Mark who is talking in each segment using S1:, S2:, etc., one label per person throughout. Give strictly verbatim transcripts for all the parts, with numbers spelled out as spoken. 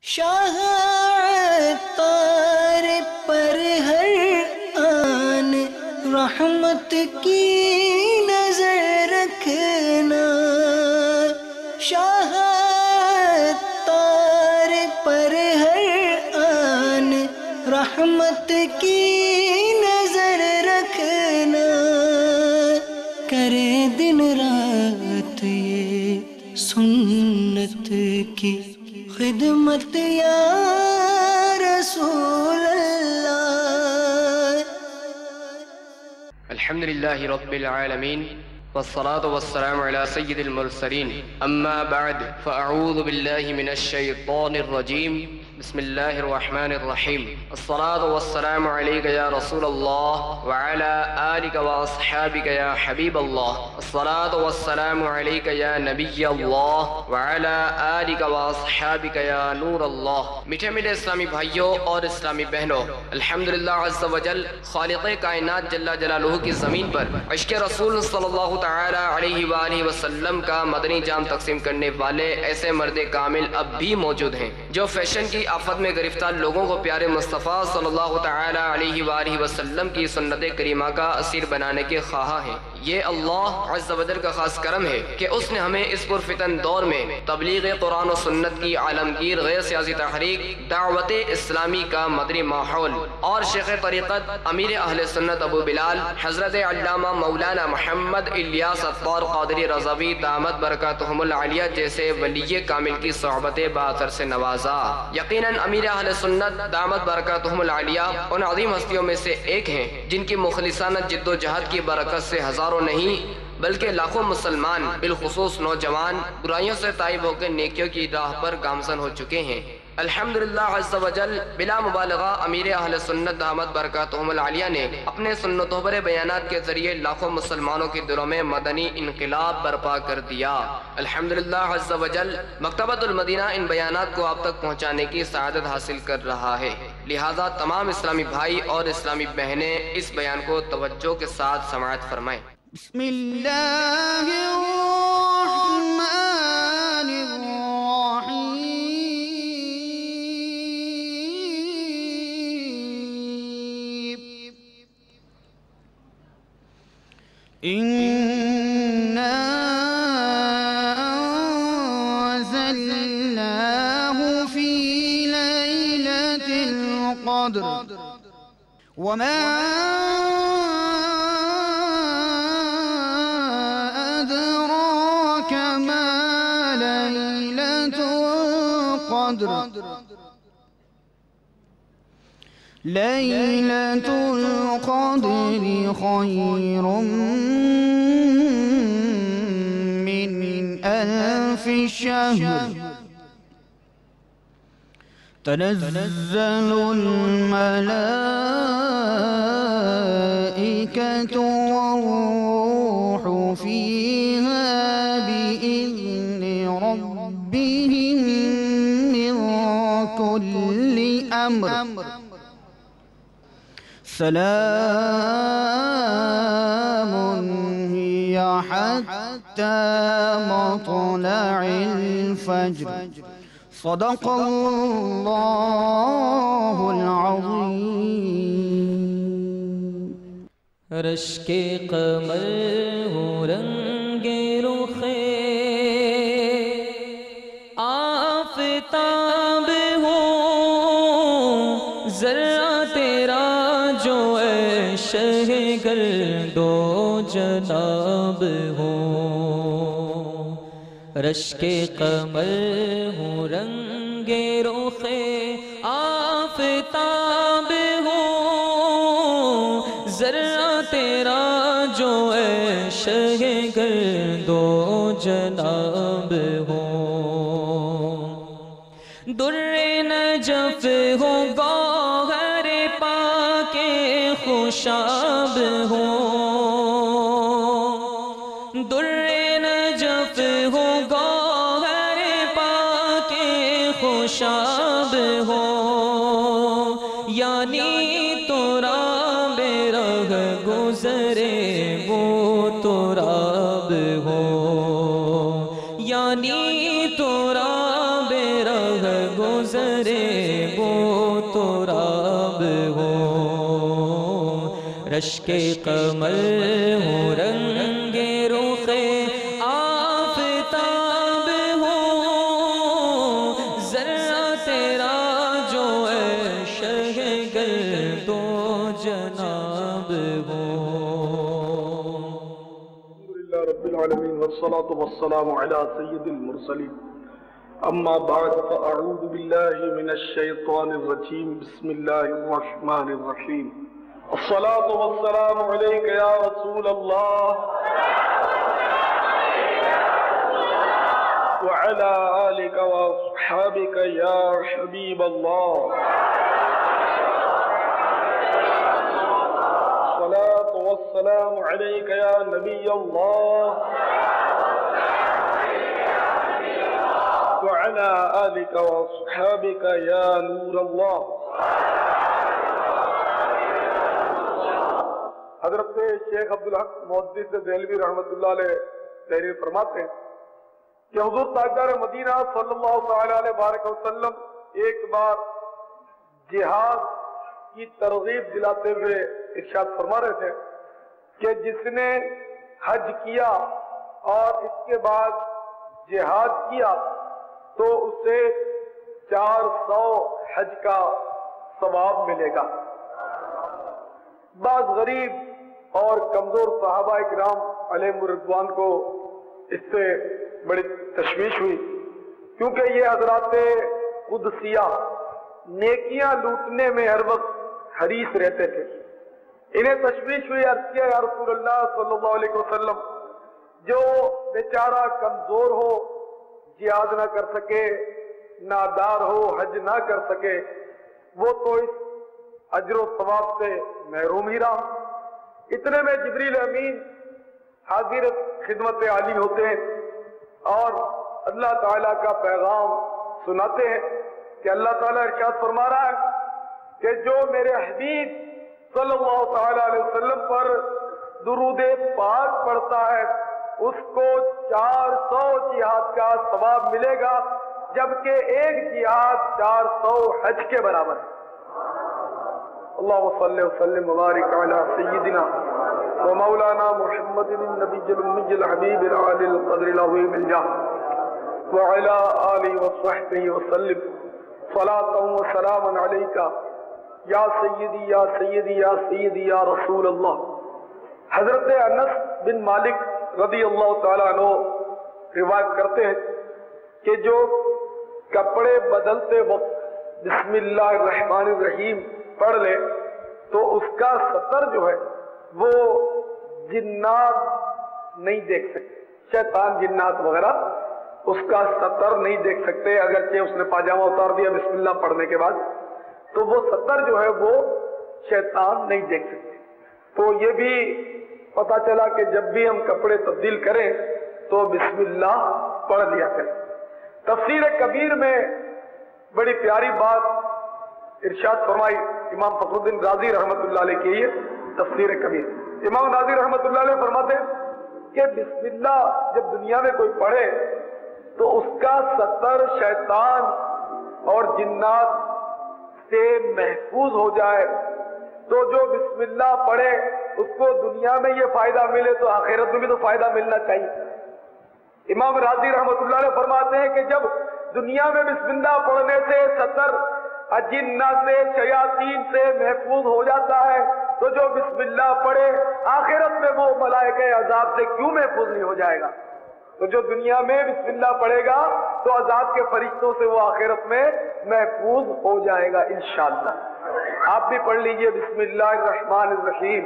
S1: شاہ عطار پر ہر آن رحمت کی نظر رکھنا، شاہ عطار پر ہر آن رحمت کی نظر رکھنا، کرے دن رات یہ سنت کی خدمت یا رسول اللہ۔
S2: الحمد للہ رب العالمین والصلاة والسلام على سید المرسلین، اما بعد فاعوذ باللہ من الشیطان الرجیم، بسم اللہ الرحمن الرحیم۔ الصلاة والسلام علیک یا رسول اللہ وعلى آلک واصحابک یا حبیب اللہ، الصلاة والسلام علیک یا نبی اللہ وعلى آلک واصحابک یا نور اللہ۔ میٹھے میٹھے اسلامی بھائیوں اور اسلامی بہنوں، الحمدللہ عز وجل خالق کائنات جل جلالہ کی زمین پر عشق رسول صلی اللہ تعالی علیہ وآلہ وسلم کا مدنی جام تقسیم کرنے والے ایسے مرد کامل اب بھی موجود ہیں جو فیشن کی آفت میں گرفتار لوگوں کو پیارے مصطفیٰ صلی اللہ تعالی علیہ وآلہ وسلم کی سنت کریمہ کا اسیر بنانے کے خواہاں ہیں۔ یہ اللہ عز و جل کا خاص کرم ہے کہ اس نے ہمیں اس پرفتن دور میں تبلیغ قرآن و سنت کی عالمگیر غیر سیاسی تحریک دعوت اسلامی کا مدنی ماحول اور شیخ طریقت امیر اہل سنت ابو بلال حضرت علامہ مولانا محمد الیاس عطار قادری رضوی دامت برکاتہم العالیہ جیسے ولی کامل کی صحبت باثر سے نوازا۔ یقیناً امیر اہل سنت دامت برکاتہم العالیہ ان عظیم ہستیوں میں سے ایک ہیں جن کی مخلصانہ جد و جہد کی برکت سے ہزاروں نہیں بلکہ لاکھوں مسلمان بالخصوص نوجوان برائیوں سے تائب ہو کے نیکیوں کی راہ پر گامزن ہو چکے ہیں۔ الحمدللہ عز و جل بلا مبالغہ امیر اہل سنت دامت برکاتہم العالیہ نے اپنے سنتوں پر بیانات کے ذریعے لاکھوں مسلمانوں کے دلوں میں مدنی انقلاب برپا کر دیا۔ الحمدللہ عز و جل مکتبۃ المدینہ ان بیانات کو آپ تک پہنچانے کی سعادت حاصل کر رہا ہے، لہٰذا تمام اسلامی بھائی اور اسلامی بہنیں اس بیان کو توجہ کے ساتھ سماعت فرمائیں۔
S1: بسم اللہ الرحمن الرحیم، اِنَّا أَنزَلْنَاهُ فِي لَيْلَةِ الْقَدْرِ وَمَا أَدْرَاكَ مَا لَيْلَةُ الْقَدْرِ لَيْلَةُ الْقَدْرِ خَيْرٌ مِّنْ أَلْفِ شَهْرٍ تنزل الملائكة والروح فيها بإذن ربهم من كل أمر سلام هي حتى مطلع الفجر صدق اللہ العظیم۔
S3: رشک قمر ہو رنگ رخے آفتاب ہو، ذرا تیرا جو اے شہ گرد و جناب ہو، رشک قمر ہو رنگ رخ آفتاب ہو، ذرا تیرا جو اے شہ گرد و جناب ہو، در نجف ہو گوہر پاک خوشاب ہو، در نجف ہو گوہر پاک خوشاب ہو، یعنی تو راب رہ گزرے وہ تو راب ہو، یعنی تو راب رہ گزرے گوزر بو تراب ہو، رشک قمر ہو رنگ رخ آفتاب ہو، ذرہ تیرا جو ہے شہ گرد و جناب ہو۔
S4: الحمدللہ رب العالمین والصلاة والسلام علی سید المرسلین، اما بعد فاعوذ باللہ من الشیطان الرجیم، بسم اللہ الرحمن الرحیم۔ الصلاة والسلام علیک یا رسول اللہ وعلى آلك وأصحابك يا حبيب الله، الصلاة والسلام عليك يا نبي الله وعلى آلك وأصحابك يا نور الله۔ حضرت شیخ عبدالحق محدث دہلوی رحمۃ اللہ علیہ تحریر فرماتے ہیں کہ حضور تاجدار مدینہ صلی اللہ تعالی علیہ وآلہ وسلم ایک بار جہاد کی ترغیب دلاتے ہوئے ارشاد فرما رہے تھے کہ جس نے حج کیا اور اس کے بعد جہاد کیا تو اسے چار سو حج کا ثواب ملے گا۔ بعض غریب اور کمزور صحابہ اکرام علیہم الرضوان کو اس سے بڑی تشویش ہوئی، کیونکہ یہ حضرات قدسیہ نیکیاں لوٹنے میں ہر وقت حریص رہتے تھے۔ انہیں تشویش ہوئی، عرض کیا یا رسول اللہ صلی اللہ علیہ وسلم، جو بیچارہ کمزور ہو، جہاد نہ کر سکے، نادار ہو، حج نہ کر سکے، وہ تو اس اجر و ثواب سے محروم ہی رہا۔ اتنے میں جبریل امین حاضر خدمت عالی ہوتے ہیں اور اللہ تعالیٰ کا پیغام سناتے ہیں کہ اللہ تعالیٰ ارشاد فرما رہا ہے کہ جو میرے حبیب صلی اللہ تعالیٰ علیہ وسلم پر درود پاک پڑھتا ہے اس کو چار سو جہاد کا ثواب ملے گا، جبکہ ایک جہاد چار سو حج کے برابر ہے۔ اللہم صلی وسلم مبارک علی سیدنا و مولانا محمد النبی الأمی الحبیب العالی القدر العظیم الجاہ وعلی آلہ وصحبہ وسلم صلاة و سلاما علیکہ یا سیدی یا سیدی یا سیدی یا رسول اللہ۔ حضرت انس بن مالک رضی اللہ تعالیٰ عنہ روایت کرتے ہیں کہ جو کپڑے بدلتے وقت بسم اللہ الرحمن الرحیم پڑھ لے تو اس کا سطر جو ہے وہ جنات نہیں دیکھ سکتے، شیطان جنات وغیرہ اس کا سطر نہیں دیکھ سکتے، اگرچہ اس نے پاجامہ اتار دیا بسم اللہ پڑھنے کے بعد تو وہ سطر جو ہے وہ شیطان نہیں دیکھ سکتے۔ تو یہ بھی پتا چلا کہ جب بھی ہم کپڑے تبدیل کریں تو بسم اللہ پڑھ لیا کریں۔ تفسیر کبیر میں بڑی پیاری بات ارشاد فرمائی امام فخر الدین رازی رحمت اللہ علیہ کی ہے تفسیر کبیر۔ امام رازی رحمت اللہ علیہ فرماتے ہیں کہ بسم اللہ جب دنیا میں کوئی پڑھے تو اس کا سطر شیطان اور جنات سے محفوظ ہو جائے، تو جو بسم اللہ پڑھے اس کو دنیا میں یہ فائدہ ملے تو آخرت میں بھی تو فائدہ ملنا چاہیے۔ امام رازی رحمت اللہ علیہ فرماتے ہیں کہ جب دنیا میں بسم اللہ پڑھنے سے سطر جنات سے شیاطین سے محفوظ ہو جاتا ہے تو جو بسم اللہ پڑھے آخرت میں وہ ملائکہ عذاب سے کیوں محفوظ نہیں ہو جائے گا؟ تو جو دنیا میں بسم اللہ پڑھے گا تو عذاب کے فرشتوں سے وہ آخرت میں محفوظ ہو جائے گا انشاءاللہ۔ آپ بھی پڑھ لیجئے بسم اللہ الرحمن الرحیم۔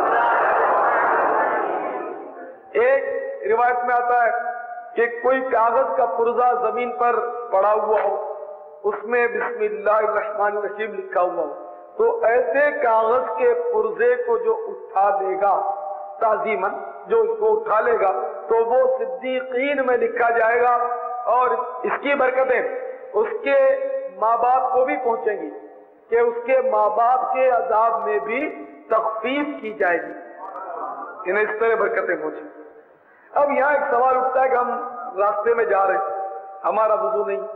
S4: ایک روایت میں آتا ہے کہ کوئی کاغذ کا پرزہ زمین پر پڑا ہوا ہو، اس میں بسم اللہ الرحمن الرحیم لکھا ہوا ہو، تو ایسے کاغذ کے پرزے کو جو اٹھا لے گا تعظیماً، جو اس کو اٹھا لے گا تو وہ صدیقین میں لکھا جائے گا، اور اس کی برکتیں اس کے ماں باپ کو بھی پہنچیں گی کہ اس کے ماں باپ کے عذاب میں بھی تخفیف کی جائے گی، انہیں اس طرح برکتیں پہنچیں۔ اب یہاں ایک سوال اٹھتا ہے کہ ہم راستے میں جا رہے ہیں، ہمارا وضو نہیں،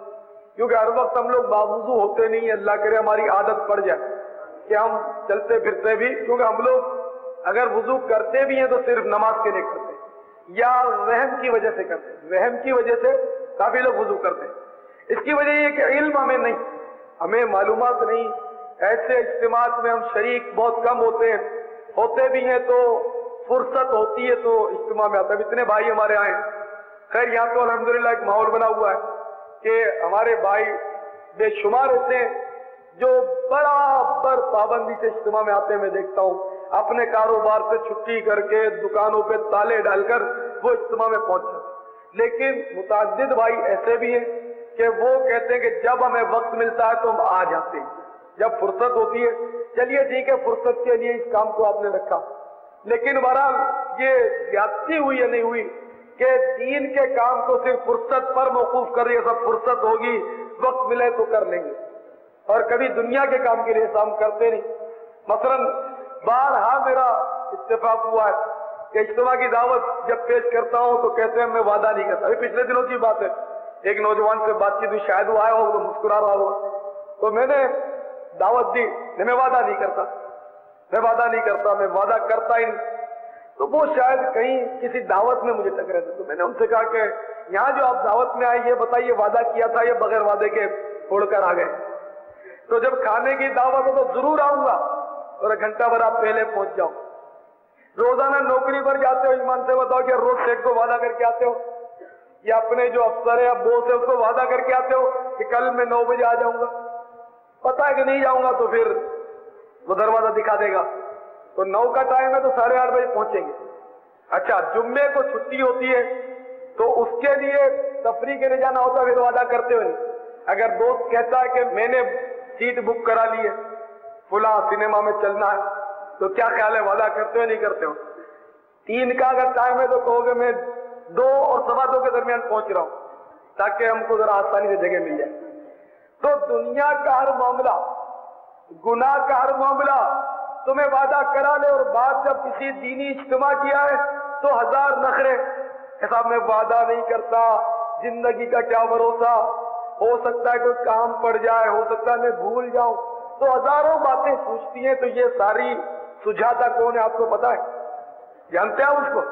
S4: کیونکہ ہر وقت ہم لوگ باوضو ہوتے نہیں ہیں، اللہ کرے ہماری عادت پڑ جائے کہ ہم چلتے پھرتے بھی، کیونکہ ہم لوگ اگر وضو کرتے بھی ہیں تو صرف نماز کے لیے کرتے ہیں یا وہم کی وجہ سے کرتے ہیں، وہم کی وجہ سے کافی لوگ وضو کرتے ہیں۔ اس کی وجہ یہ کہ علم ہمیں نہیں، ہمیں معلومات نہیں، ایسے اجتماعات میں ہم شریک بہت کم ہوتے ہیں، ہوتے بھی ہیں تو فرصت ہوتی ہے تو اجتماع میں آتا ہے۔ اتنے بھائی ہمارے آئے ہیں، خیر یہاں تو الحمدللہ ایک ماحول بنا ہوا ہے کہ ہمارے بھائی بے شمار ایسے ہیں جو برابر پابندی سے اجتماع میں آتے ہیں، میں دیکھتا ہوں اپنے کاروبار سے چھٹی کر کے دکانوں پہ تالے ڈال کر وہ اجتماع میں پہنچ جاتے۔ لیکن متعدد بھائی ایسے بھی ہیں کہ وہ کہتے ہیں کہ جب ہمیں وقت ملتا ہے تو ہم آ جاتے ہیں، جب فرصت ہوتی ہے۔ چلیے ٹھیک ہے، فرصت کے لیے اس کام کو آپ نے رکھا، لیکن بہرحال یہ زیادتی ہوئی یا نہیں ہوئی کہ دین کے کام کو صرف فرصت پر موقوف کر رہی ہے، سب فرصت ہوگی وقت ملے تو کر لیں گے، اور کبھی دنیا کے کام کے لیے کام کرتے نہیں۔ مثلاً بارہا میرا اتفاق ہوا ہے کہ اجتماع کی دعوت جب پیش کرتا ہوں تو کہتے ہیں میں وعدہ نہیں کرتا۔ ابھی پچھلے دنوں کی بات ہے، ایک نوجوان سے بات چیت ہوئی، شاید وہ آیا ہو تو مسکرا رہا ہوا، تو میں نے دعوت دی، میں وعدہ نہیں کرتا، میں وعدہ نہیں کرتا، میں وعدہ کرتا ہی نہیں۔ تو وہ شاید کہیں کسی دعوت میں مجھے ٹکرے تھے، تو میں نے ان سے کہا کہ یہاں جو آپ دعوت میں آئے یہ بتائیے وعدہ کیا تھا یا بغیر وعدے کے چھوڑ کر آ گئے؟ تو جب کھانے کی دعوت ہو تو ضرور آؤں گا، اور ایک گھنٹہ بھر آپ پہلے پہنچ جاؤ۔ روزانہ نوکری پر جاتے ہو، ایمان سے بتاؤ کہ روز سیٹ کو وعدہ کر کے آتے ہو، یا اپنے جو افسر ہے یا بوس ہے اس کو وعدہ کر کے آتے ہو کہ کل میں نو بجے آ جاؤں گا؟ پتا ہے کہ نہیں جاؤں گا تو پھر وہ دروازہ دکھا دے گا، تو نو کا ٹائم ہے تو ساڑھے آٹھ بجے پہنچیں گے۔ اچھا جمعے کو چھٹی ہوتی ہے تو اس کے لیے تفریح کے لیے جانا ہوتا ہے، پھر وعدہ کرتے ہوئے اگر دوست کہتا ہے کہ میں نے سیٹ بک کرا لی ہے فلاں سنیما میں چلنا ہے، تو کیا خیال ہے وعدہ کرتے ہو نہیں کرتے ہو؟ تین کا اگر ٹائم ہے تو کہو گے میں دو اور سوا دو کے درمیان پہنچ رہا ہوں تاکہ ہم کو ذرا آسانی سے جگہ مل جائے۔ تو دنیا کا ہر معاملہ، گناہ کا ہر معاملہ تمہیں وعدہ کرا لے، اور بات جب کسی دینی اجتماع کیا ہے تو ہزار نخرے، صاحب میں وعدہ نہیں کرتا، زندگی کا کیا بھروسہ، ہو سکتا ہے کوئی کام پڑ جائے، ہو سکتا ہے میں بھول جاؤں، تو ہزاروں باتیں سوچتی ہیں۔ تو یہ ساری سجھاتا کون ہے آپ کو پتا ہے؟ جانتے ہیں اس کو؟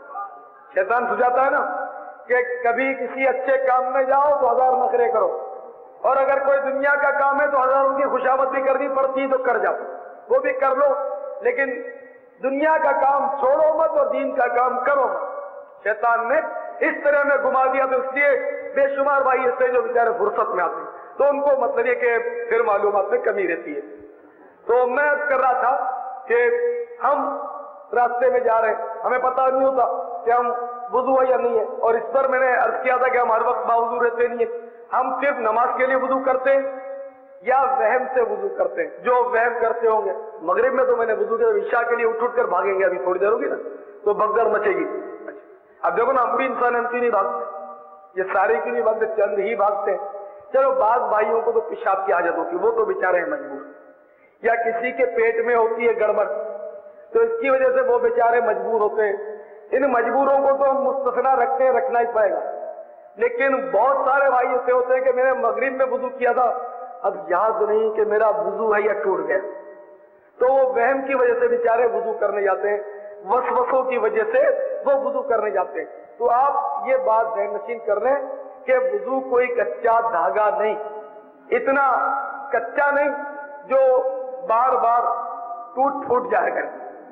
S4: شیطان سجھاتا ہے نا کہ کبھی کسی اچھے کام میں جاؤ تو ہزار نخرے کرو، اور اگر کوئی دنیا کا کام ہے تو ہزاروں کی خوشامد بھی کرنی پڑتی تو کر جاؤ، وہ بھی کر لو، لیکن دنیا کا کام چھوڑو مت اور دین کا کام کرو مت۔ شیطان نے اس طرح میں گھما دیا، تو اس لیے بے شمار بھائی ایسے جو بیچارے فرصت میں آتے ہیں تو ان کو مطلب یہ کہ پھر معلومات میں کمی رہتی ہے۔ تو میں عرض کر رہا تھا کہ ہم راستے میں جا رہے ہیں، ہمیں پتہ نہیں ہوتا کہ ہم وضو ہے یا نہیں ہے، اور اس پر میں نے عرض کیا تھا کہ ہم ہر وقت باوضو رہتے نہیں ہیں، ہم صرف نماز کے لیے وضو کرتے ہیں یا وہم سے وضو کرتے ہیں۔ جو وہم کرتے ہوں گے، مغرب میں تو میں نے وضو کیا، عشاء کے لیے اٹھ اٹھ کر بھاگیں گے، ابھی تھوڑی دیر ہوگی نا تو بھگدڑ مچے گی۔ اب دیکھو نا، ہم بھی انسان ہم کیوں نہیں بھاگتے، یہ سارے کیوں نہیں بھاگتے، چند ہی بھاگتے ہیں۔ چلو بعض بھائیوں کو تو پیشاب کی حاجت ہوتی ہے، وہ تو بیچارے ہیں مجبور، یا کسی کے پیٹ میں ہوتی ہے گڑبڑ تو اس کی وجہ سے وہ بیچارے مجبور ہوتے ہیں۔ ان مجبوروں کو تو ہم مستثنا رکھتے ہیں، رکھنا ہی پائے گا، لیکن بہت سارے بھائی ایسے ہوتے ہیں کہ میں نے مغرب میں وضو کیا تھا، اب یاد نہیں کہ میرا وضو ہے یا ٹوٹ گیا، تو وہ وہم کی وجہ سے بیچارے وضو کرنے جاتے ہیں، وسوسوں کی وجہ سے وہ وضو کرنے جاتے ہیں۔ تو آپ یہ بات ذہن نشین کر لیں کہ وضو کوئی کچا دھاگا نہیں، اتنا کچا نہیں جو بار بار ٹوٹ پھوٹ جائے گا۔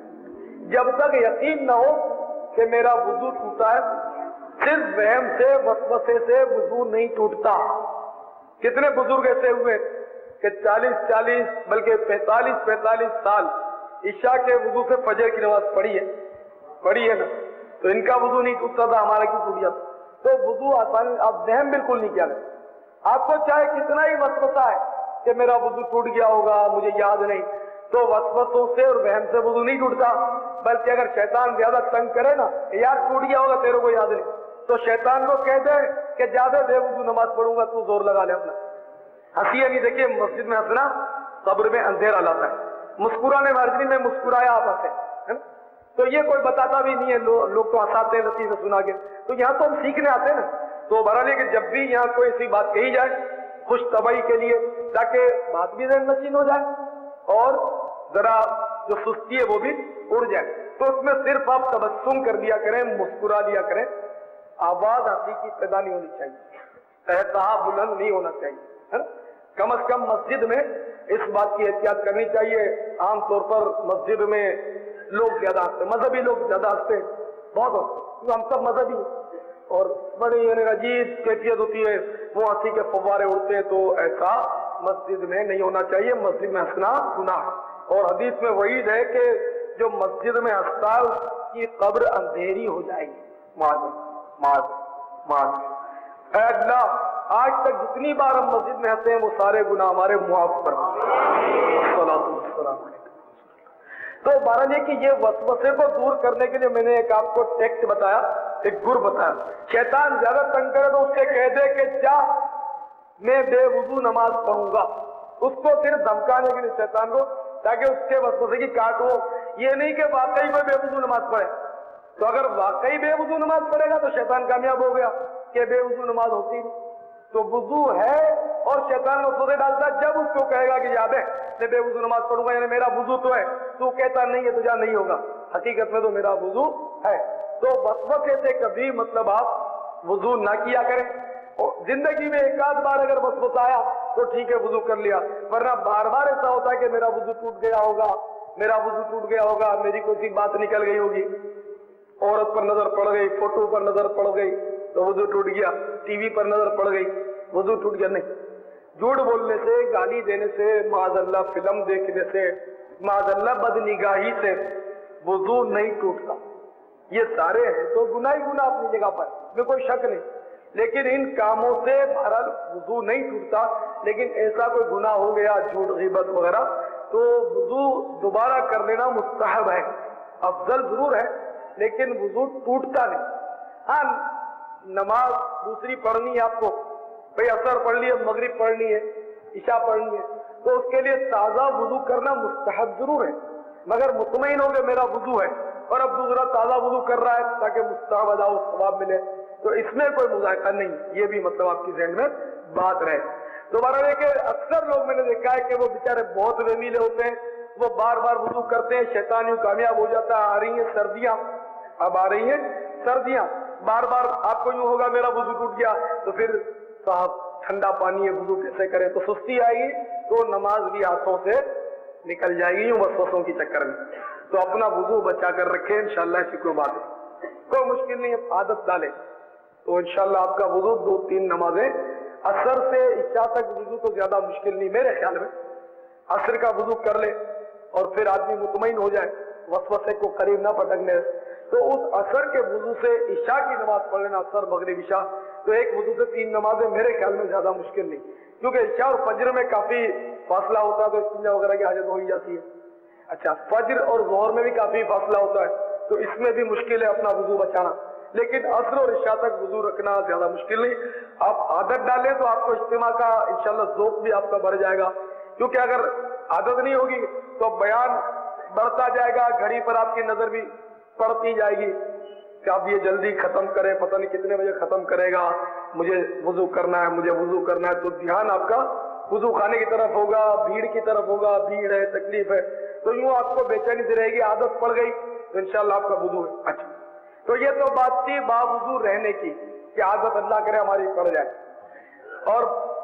S4: جب تک یقین نہ ہو کہ میرا وضو ٹوٹا ہے، صرف وہم سے وسوسے سے وضو نہیں ٹوٹتا۔ کتنے بزرگ ایسے ہوئے کہ چالیس چالیس بلکہ پینتالیس پینتالیس سال عشاء کے وضو سے فجر کی نماز پڑھی ہے پڑھی ہے نا، تو ان کا وضو نہیں ٹوٹتا تھا، ہمارا کیوں ٹوٹ جاتا؟ تو وضو آسانی، آپ وہم بالکل نہیں کیا کریں۔ آپ کو چاہے کتنا ہی وسوسہ ہے کہ میرا وضو ٹوٹ گیا ہوگا، مجھے یاد نہیں، تو وسوسوں سے اور وہم سے وضو نہیں ٹوٹتا، بلکہ اگر شیطان زیادہ تنگ کرے نا، یار ٹوٹ گیا ہوگا تیرے کو یاد نہیں، تو شیطان کو کہہ دے کہ زیادہ بے وضو نماز پڑھوں گا، تو زور لگا لے اپنا۔ ہنسی ہے نہیں، دیکھیے مسجد میں ہنسنا صبر میں اندھیرا لاتا ہے، مسکرانے مارجنی میں مسکرایا آپ ہنسے، تو یہ کوئی بتاتا بھی نہیں ہے، لوگ تو ہنساتے ہیں لطیفے سنا کے، تو یہاں تو ہم سیکھنے آتے ہیں نا۔ تو بہرحال کہ جب بھی یہاں کوئی ایسی بات کہی جائے خوش طبعی کے لیے، تاکہ بات بھی ذہن نشین ہو جائے اور ذرا جو سستی ہے وہ بھی اڑ جائے۔ تو اس میں صرف آپ تبسم کر دیا کریں، مسکرا دیا کریں، آواز ہنسی کی پیدا نہیں ہونی چاہیے، احتہا بلند نہیں ہونا چاہیے، ہے نا؟ کم از کم مسجد میں اس بات کی احتیاط کرنی چاہیے۔ عام طور پر مسجد میں لوگ زیادہ ہنستے، مذہبی لوگ زیادہ ہنستے، بہت ہنستے، ہم سب مذہبی اور بڑی یعنی عجیب کیفیت ہوتی ہے، وہ ہنسی کے فوارے اڑتے ہیں، تو ایسا مسجد میں نہیں ہونا چاہیے۔ مسجد میں ہنسنا گناہ، اور حدیث میں وعید ہے کہ جو مسجد میں ہنستا ہے اس کی قبر اندھیری ہو جائے گی۔ معاذ معاذ معاذ اے اللہ، آج تک جتنی بار ہم مسجد میں ہنسے ہیں وہ سارے گناہ ہمارے معاف فرما۔ تو بہرحال یہ کہ یہ وسوسے کو دور کرنے کے لیے میں نے ایک آپ کو ٹیکٹ بتایا، ایک گر بتایا۔ شیطان زیادہ تنگ کرے تو اس سے کہہ دے کہ جا میں بے وضو نماز پڑھوں گا، اس کو صرف دھمکانے کے لیے شیطان کو، تاکہ اس کے وسوسے کی کاٹ ہو۔ یہ نہیں کہ واقعی میں بے وضو نماز پڑھے، تو اگر واقعی بے وضو نماز پڑھے گا تو شیطان کامیاب ہو گیا کہ بے وضو نماز ہوتی نہیں۔ تو وضو ہے اور شیطان وسوسے ڈالتا ہے جب اس کو کہے گا کہ یاد ہے میں بے وضو نماز پڑھوں گا، یعنی میرا وضو تو ہے، تو کہتا نہیں ہے تجھا نہیں ہوگا، حقیقت میں تو میرا وضو ہے۔ تو وسوسے سے کبھی مطلب آپ وضو نہ کیا کریں، زندگی میں ایک آدھ بار اگر وسوسہ آیا تو ٹھیک ہے وضو کر لیا، ورنہ بار بار ایسا ہوتا ہے کہ میرا وضو ٹوٹ گیا ہوگا، میرا وضو ٹوٹ گیا ہوگا، میری کوئی سی بات نکل گئی ہوگی، عورت پر نظر پڑ گئی، فوٹو پر نظر پڑ گئی تو وضو ٹوٹ گیا، ٹی وی پر نظر پڑ گئی وضو ٹوٹ گیا۔ نہیں، جھوٹ بولنے سے، گالی دینے سے، معاذ اللہ فلم دیکھنے سے، معاذ اللہ بد نگاہی سے وضو نہیں ٹوٹتا۔ یہ سارے ہیں تو گناہ ہی گناہ اپنی جگہ پر، میں کوئی شک نہیں، لیکن ان کاموں سے بہرحال وضو نہیں ٹوٹتا۔ لیکن ایسا کوئی گناہ ہو گیا، جھوٹ غیبت وغیرہ، تو وضو دوبارہ کر لینا مستحب ہے، افضل ضرور ہے، لیکن وضو ٹوٹتا نہیں۔ ہاں نماز دوسری پڑھنی ہے آپ کو، بھئی عصر پڑھ لی ہے، مغرب پڑھنی ہے، عشاء پڑھنی ہے، تو اس کے لیے تازہ وضو کرنا مستحب ضرور ہے، مگر مطمئن ہو کہ میرا وضو ہے اور اب دوسرا تازہ وضو کر رہا ہے تاکہ مستحب ادا و ثواب ملے، تو اس میں کوئی مذائقہ نہیں، یہ بھی مطلب آپ کی ذہن میں بات رہے۔ دوبارہ یہ کہ اکثر لوگ میں نے دیکھا ہے کہ وہ بیچارے بہت وہمیلے ہوتے ہیں، وہ بار بار وضو کرتے ہیں، شیطان یوں کامیاب ہو جاتا ہے۔ آ رہی ہیں سردیاں، اب آ رہی ہیں سردیاں، بار بار آپ کو یوں ہوگا میرا وضو ٹوٹ گیا، تو پھر صاحب ٹھنڈا پانی ہے، وضو کیسے کرے، تو سستی آئے گی تو نماز بھی ہاتھوں سے نکل جائے گی یوں وسوسوں کی چکر میں۔ تو اپنا وضو بچا کر رکھیں، انشاءاللہ ایسی کوئی بات ہے، کوئی مشکل نہیں ہے، عادت ڈالیں تو انشاءاللہ آپ کا وضو دو تین نمازیں، عصر سے عشاء تک وضو تو زیادہ مشکل نہیں میرے خیال میں، عصر کا وضو کر لے اور پھر آدمی مطمئن ہو جائے، وسوسے کو قریب نہ پٹکنے، تو اس عصر کے وضو سے عشاء کی نماز پڑھ لینا، عصر مغرب عشاء، تو ایک وضو سے تین نمازیں میرے خیال میں زیادہ مشکل نہیں، کیونکہ عشاء اور فجر میں کافی فاصلہ ہوتا ہے تو استنجا وغیرہ کی حاجت ہو ہی جاتی ہے۔ اچھا فجر اور ظہر میں بھی کافی فاصلہ ہوتا ہے تو اس میں بھی مشکل ہے اپنا وضو بچانا، لیکن عصر اور عشاء تک وضو رکھنا زیادہ مشکل نہیں۔ آپ عادت ڈالیں تو آپ کو اجتماع کا انشاءاللہ ذوق بھی آپ کا بڑھ جائے گا، کیونکہ اگر عادت نہیں ہوگی تو بیان بڑھتا جائے گا، گھڑی پر آپ کی نظر بھی پڑتی جائے گی کہ اب یہ جلدی ختم کرے، پتہ نہیں کتنے بجے ختم کرے گا، مجھے وضو کرنا ہے مجھے وضو کرنا ہے، تو دھیان آپ کا وضو خانے کی طرف ہوگا، بھیڑ کی طرف ہوگا، بھیڑ ہے، تکلیف ہے، تو یوں آپ کو بے چینی سے رہے گی، عادت پڑ گئی تو انشاءاللہ آپ کا وضو ہے۔ اچھا تو یہ تو بات تھی باوضو رہنے کی کہ عادت اللہ کرے ہماری پڑ جائے، اور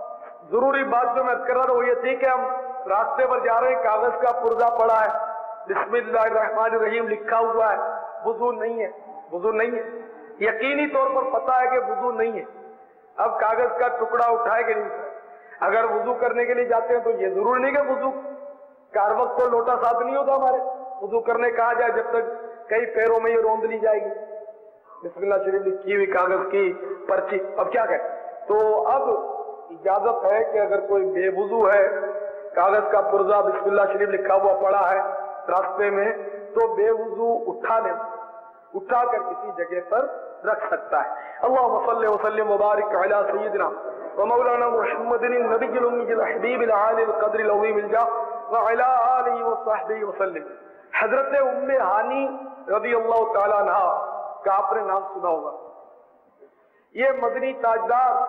S4: ضروری بات جو میں کر رہا تھا وہ یہ تھی کہ ہم راستے پر جا رہے ہیں، کاغذ کا پرزہ پڑا ہے، بسم اللہ الرحمن الرحیم لکھا ہوا ہے، وضو نہیں ہے، وضو نہیں ہے، یقینی طور پر پتا ہے کہ وضو نہیں ہے، اب کاغذ کا ٹکڑا اٹھائے کہ نہیں اٹھائے؟ اگر وضو کرنے کے لیے جاتے ہیں تو یہ ضرور نہیں کہ وضو کار وقت کو لوٹا ساتھ نہیں ہوتا ہمارے، وضو کرنے کہا جائے جب تک کئی پیروں میں یہ روند لی جائے گی، بسم اللہ شریف لکھی ہوئی کاغذ کی پرچی، اب کیا کہیں؟ تو اب اجازت ہے کہ اگر کوئی بے وضو ہے، کاغذ کا پرزہ بسم اللہ شریف لکھا ہوا پڑا ہے راستے میں، تو بے وضو اٹھا لے، اٹھا کر کسی جگہ پر رکھ سکتا ہے۔ اللہم صلی وسلم وبارک علی سیدنا ومولانا محمد النبی الامی الحبیب العالی القدر العظیم الجاہ وعلی آلہ وصحبہ وسلم۔ حضرت ام ہانی رضی اللہ تعالیٰ عنہ کا آپ نے نام سنا ہوگا، یہ مدنی تاجدار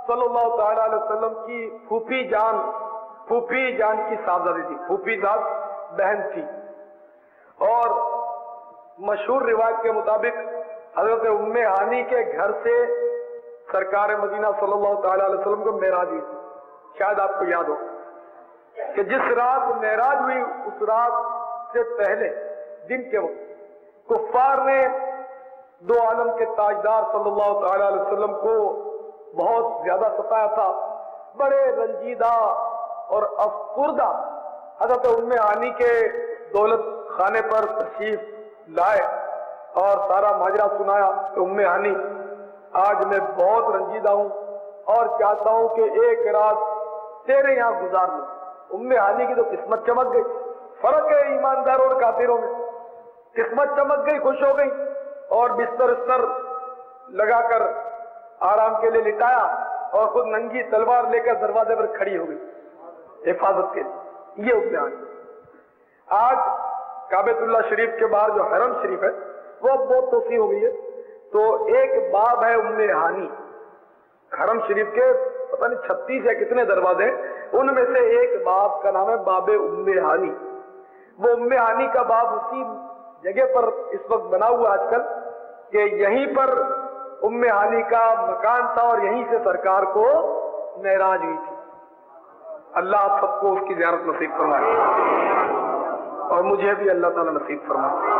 S4: صلی اللہ تعالی علیہ وسلم کی پھوپھی جان پھوپھی جان کی صاحبزادی تھی، پھوپھی ذات بہن تھی، اور مشہور روایت کے مطابق حضرت ام ہانی کے گھر سے سرکار مدینہ صلی اللہ تعالی علیہ وسلم کو معراج ہوئی تھی۔ شاید آپ کو یاد ہو کہ جس رات معراج ہوئی اس رات سے پہلے دن کے وقت کفار نے دو عالم کے تاجدار صلی اللہ تعالی علیہ وسلم کو بہت زیادہ ستایا تھا۔ بڑے رنجیدہ اور افسردہ حضرت ام ہانی کے دولت خانے پر تشریف لائے اور سارا ماجرا سنایا کہ ام ہانی آج میں بہت رنجیدہ ہوں اور چاہتا ہوں کہ ایک رات تیرے یہاں گزار لوں۔ ام ہانی کی تو قسمت چمک گئی، فرق ہے ایمانداروں اور کافروں میں، قسمت چمک گئی، خوش ہو گئی اور بستر استر لگا کر آرام کے لیے لٹایا اور خود ننگی تلوار لے کر دروازے پر کھڑی ہو گئی حفاظت کے لیے۔ یہ ام ہانی آج کعبۃ اللہ شریف کے باہر جو حرم شریف ہے وہ اب بہت توسیع ہو گئی ہے، تو ایک باب ہے ام ہانی، حرم شریف کے پتہ نہیں چھتیس یا کتنے دروازے ہیں، ان میں سے ایک باب کا نام ہے باب ام ہانی۔ وہ ام ہانی کا باب اسی جگہ پر اس وقت بنا ہوا آج کل کہ یہیں پر ام ہانی کا مکان تھا اور یہیں سے سرکار کو معراج ہوئی تھی۔ اللہ آپ سب کو اس کی زیارت نصیب فرمائے اور مجھے بھی اللہ تعالیٰ نصیب فرمائے۔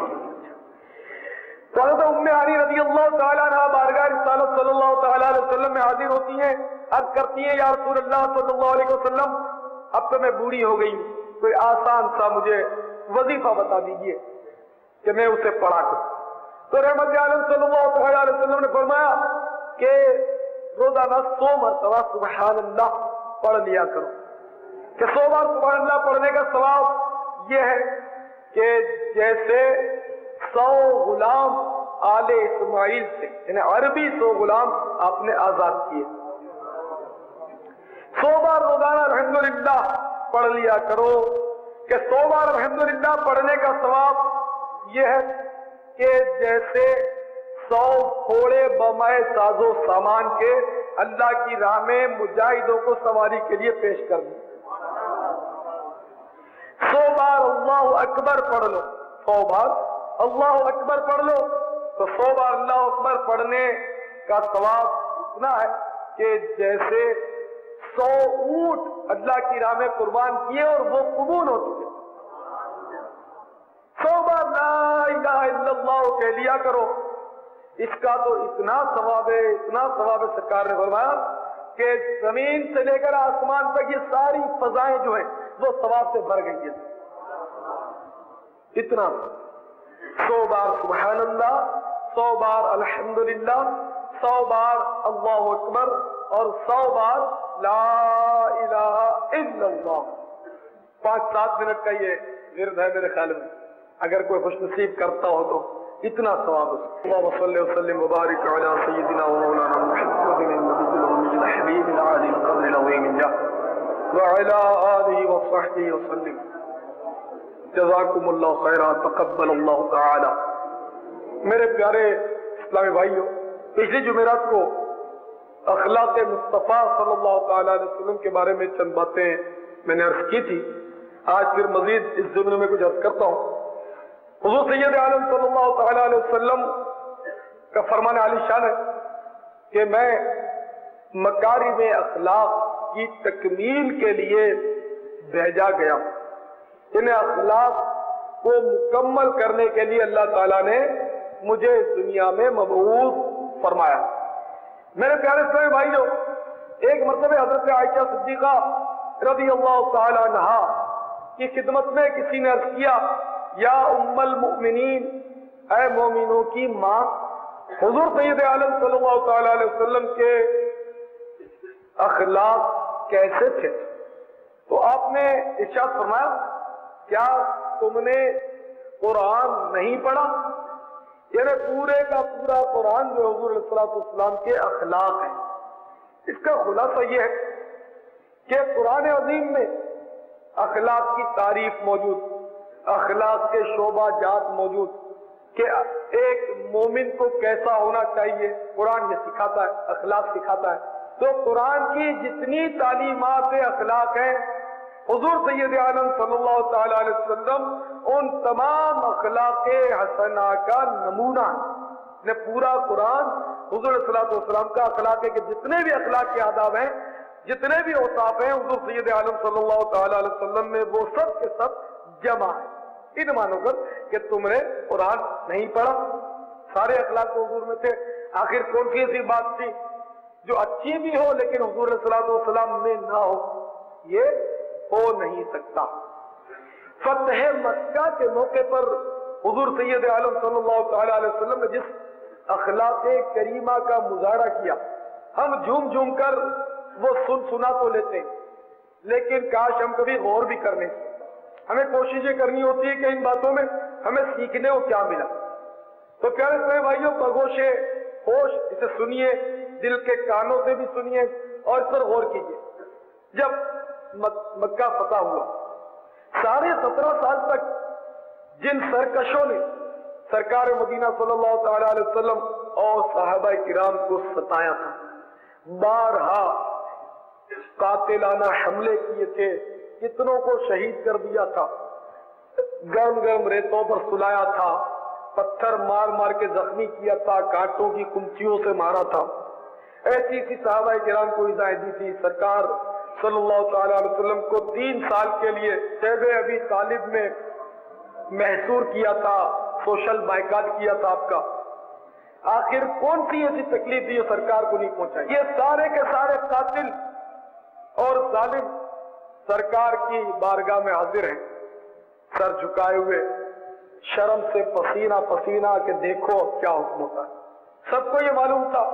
S4: تو حضرت ام ہانی رضی اللہ تعالیٰ عنہ بارگاہ رسالت صلی اللہ تعالیٰ علیہ وسلم میں حاضر ہوتی ہیں، عرض کرتی ہیں یا رسول اللہ صلی اللہ علیہ وسلم اب تو میں بوڑھی ہو گئی ہوں، کوئی آسان سا مجھے وظیفہ بتا دیجئے کہ میں اسے پڑھا کروں۔ تو رحمت عالم صلی اللہ تعالیٰ علیہ وسلم نے فرمایا کہ روزانہ سو مرتبہ سبحان اللہ پڑھ لیا کرو، کہ سو بار سبحان اللہ پڑھنے کا ثواب یہ ہے کہ جیسے سو غلام آل اسماعیل سے، یعنی عربی سو غلام آپ نے آزاد کیے۔ سو بار روزانہ الحمدللہ پڑھ لیا کرو کہ سو بار الحمدللہ پڑھنے کا ثواب یہ ہے کہ جیسے سو گھوڑے بمائے ساز و سامان کے اللہ کی راہ میں مجاہدوں کو سواری کے لیے پیش کر دیں۔ سو بار اللہ اکبر پڑھ لو، سو بار اللہ اکبر پڑھ لو تو سو بار اللہ اکبر پڑھنے کا ثواب اتنا ہے کہ جیسے سو اونٹ اللہ کی راہ میں قربان کیے اور وہ قبول ہو چکے۔ سو بار لا الہ الا اللہ کہہ لیا کرو، اس کا تو اتنا ثواب ہے، اتنا ثواب ہے، سرکار نے فرمایا کہ زمین سے لے کر آسمان تک یہ ساری فضائیں جو ہیں وہ ثواب سے بھر گئی ہیں۔ اتنا سو بار سبحان اللہ، سو بار الحمدللہ، سو بار اللہ اکبر اور سو بار لا الہ الا اللہ۔ پانچ سات منٹ کا یہ ورد ہے میرے خیال میں، اگر کوئی خوش نصیب کرتا ہو تو اتنا ثواب ہے۔ اللہم صلی وسلم وبارک علی سیدنا و مولانا محمد النبی الامی الحبیب العالی القدر العظیم وعلی آلہ وصحبہ وسلم۔ جزاکم اللہ خیرا، تقبل اللہ تعالی۔ میرے پیارے اسلامی بھائیوں، پچھلی جمعرات کو اخلاق مصطفیٰ صلی اللہ تعالی علیہ وسلم کے بارے میں چند باتیں میں نے عرض کی تھی، آج پھر مزید اس ضمن میں کچھ عرض کرتا ہوں۔ حضور سید عالم صلی اللہ تعالی علیہ وسلم کا فرمان عالی شان ہے کہ میں مکارم اخلاق کی تکمیل کے لیے بھیجا گیا ہوں۔ ان اخلاق کو مکمل کرنے کے لیے اللہ تعالیٰ نے مجھے اس دنیا میں مبعوث فرمایا۔ میرے پیارے اسلامی بھائیو، ایک مرتبہ حضرت عائشہ صدیقہ رضی اللہ تعالی عنہا کی خدمت میں کسی نے عرض کیا یا ام المؤمنین، اے مومنوں کی ماں، حضور سید عالم صلی اللہ تعالی علیہ وسلم کے اخلاق کیسے تھے؟ تو آپ نے ارشاد فرمایا کیا تم نے قرآن نہیں پڑھا؟ یعنی پورے کا پورا قرآن جو حضور علیہ الصلوۃ والسلام کے اخلاق ہیں۔ اس کا خلاصہ یہ ہے کہ قرآن عظیم میں اخلاق کی تعریف موجود، اخلاق کے شعبہ جات موجود کہ ایک مومن کو کیسا ہونا چاہیے، قرآن یہ سکھاتا ہے، اخلاق سکھاتا ہے۔ تو قرآن کی جتنی تعلیمات اخلاق ہیں حضور سید عالم صلی اللہ تعالی علیہ وسلم ان تمام اخلاق حسنہ کا نمونہ نے پورا قرآن حضور صلی اللہ علیہ وسلم کا اخلاق ہے کہ جتنے بھی اخلاق کے آداب ہیں جتنے بھی اوصاف ہیں حضور سید عالم صلی اللہ تعالی علیہ وسلم میں وہ سب کے سب جمع ہے۔ ان مانو کر کہ تم نے قرآن نہیں پڑھا، سارے اخلاق تو حضور میں تھے، آخر کون سی ایسی بات تھی جو اچھی بھی ہو لیکن حضور صلی اللہ علیہ وسلم میں نہ ہو؟ یہ ہو نہیں سکتا۔ فتح مکہ کے موقع پر حضور سید عالم صلی اللہ تعالی علیہ وسلم نے جس اخلاق کریمہ کا مظاہرہ کیا، ہم جھوم جھوم کر وہ سن سنا تو لیتے ہیں لیکن کاش ہم کبھی غور بھی کرنے، ہمیں کوششیں کرنی ہوتی ہے کہ ان باتوں میں ہمیں سیکھنے کو کیا ملا۔ تو پیارے اسلامی بھائیوں، بگوش ہوش اسے سنیے، دل کے کانوں سے بھی سنیے اور اس پر غور کیجیے۔ جب مکہ فتح ہوا، ساڑھے سترہ سال تک جن سرکشوں نے سرکار مدینہ صلی اللہ تعالی علیہ وسلم اور صحابہ کرام کو ستایا تھا، بارہا قاتلانہ حملے کیے تھے، کتنوں کو شہید کر دیا تھا، گرم گرم ریتوں پر سلایا تھا، پتھر مار مار کے زخمی کیا تھا، کانٹوں کی کمچیوں سے مارا تھا، ایسی ایسی صحابہ کرام کو ہدایت دی تھی۔ سرکار صلی اللہ تعالی علیہ وسلم کو تین سال کے لیے شیب ابی طالب میں محصور کیا تھا، سوشل بائیکاٹ کیا تھا آپ کا۔ آخر کون سی ایسی تکلیف تھی جو سرکار کو نہیں پہنچائی؟ یہ سارے کے سارے قاتل اور ظالم سرکار کی بارگاہ میں حاضر ہیں، سر جھکائے ہوئے، شرم سے پسینہ پسینہ کہ دیکھو کیا حکم ہوتا ہے۔ سب کو یہ معلوم تھا